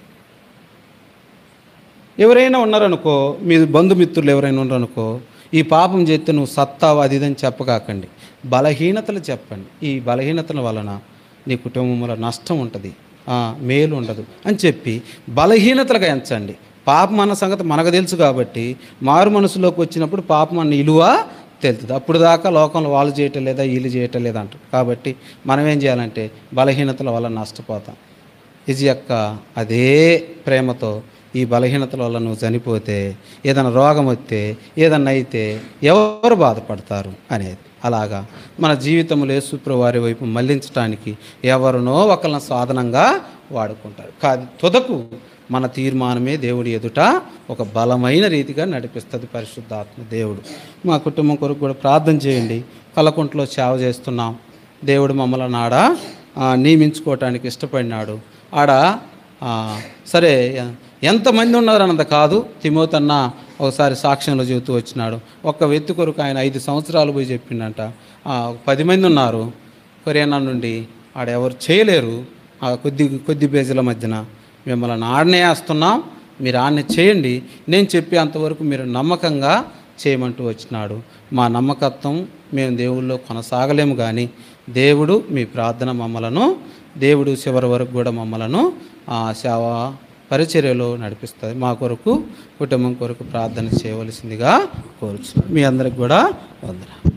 ఎవరైనా ఉన్నారనుకో, మీ బంధుమిత్రులు ఎవరైనా ఉన్నారనుకో, ఈ పాపం చేస్తే నువ్వు సత్తావు అది ఇదని చెప్పగాకండి. బలహీనతలు చెప్పండి. ఈ బలహీనతల వలన నీ కుటుంబంలో నష్టం ఉంటుంది, మేలు ఉండదు అని చెప్పి బలహీనతలుగా ఎంచండి. పాపం అన్న సంగతి మనకు తెలుసు కాబట్టి మారు మనసులోకి వచ్చినప్పుడు పాపం అన్న విలువ తెలుస్తుంది. అప్పుడు దాకా లోకంలో వాళ్ళు చేయటం లేదా, వీళ్ళు చేయటం లేదా అంటారు. కాబట్టి మనం ఏం చేయాలంటే బలహీనతల వల్ల నష్టపోతాం. ఇది యొక్క అదే ప్రేమతో ఈ బలహీనతల వల్ల నువ్వు చనిపోతే, ఏదైనా రోగం వస్తే, ఏదన్నా అయితే ఎవరు బాధపడతారు అనేది. అలాగా మన జీవితంలో యేసుప్రభువు వారి వైపు మళ్లించడానికి ఎవరినో ఒకళ్ళని సాధనంగా వాడుకుంటారు. కాదు, తుదకు మన తీర్మానమే దేవుడి ఎదుట ఒక బలమైన రీతిగా నడిపిస్తుంది పరిశుద్ధాత్మ దేవుడు. మా కుటుంబం కొరకు కూడా ప్రార్థన చేయండి. కలకుంటలో సేవ చేస్తున్నాం. దేవుడు మమ్మల్ని ఆడ నియమించుకోవటానికి ఇష్టపడినాడు. ఆడ సరే ఎంతమంది ఉన్నారన్నది కాదు. తిమోతన్న ఒకసారి సాక్ష్యంలో చెబుతూ వచ్చినాడు. ఒక్క వ్యక్తి కొరకు ఆయన 5 సంవత్సరాలు పోయి చెప్పిండంట. 10 మంది ఉన్నారు కొరియనా నుండి, ఆడ ఎవరు చేయలేరు. కొద్ది పేజీల మధ్యన మిమ్మల్ని ఆడనే వేస్తున్నాం, మీరు ఆడనే చేయండి, నేను చెప్పే అంతవరకు మీరు నమ్మకంగా చేయమంటూ వచ్చినాడు. మా నమ్మకత్వం మేము దేవుళ్ళో కొనసాగలేము, కానీ దేవుడు మీ ప్రార్థన మమ్మలను, దేవుడు చివరి వరకు కూడా మమ్మలను సేవ పరిచర్యలో నడిపిస్తుంది. మా కొరకు, కుటుంబం కొరకు ప్రార్థన చేయవలసిందిగా కోరుచున్నాను. మీ అందరికి కూడా వందనాలు.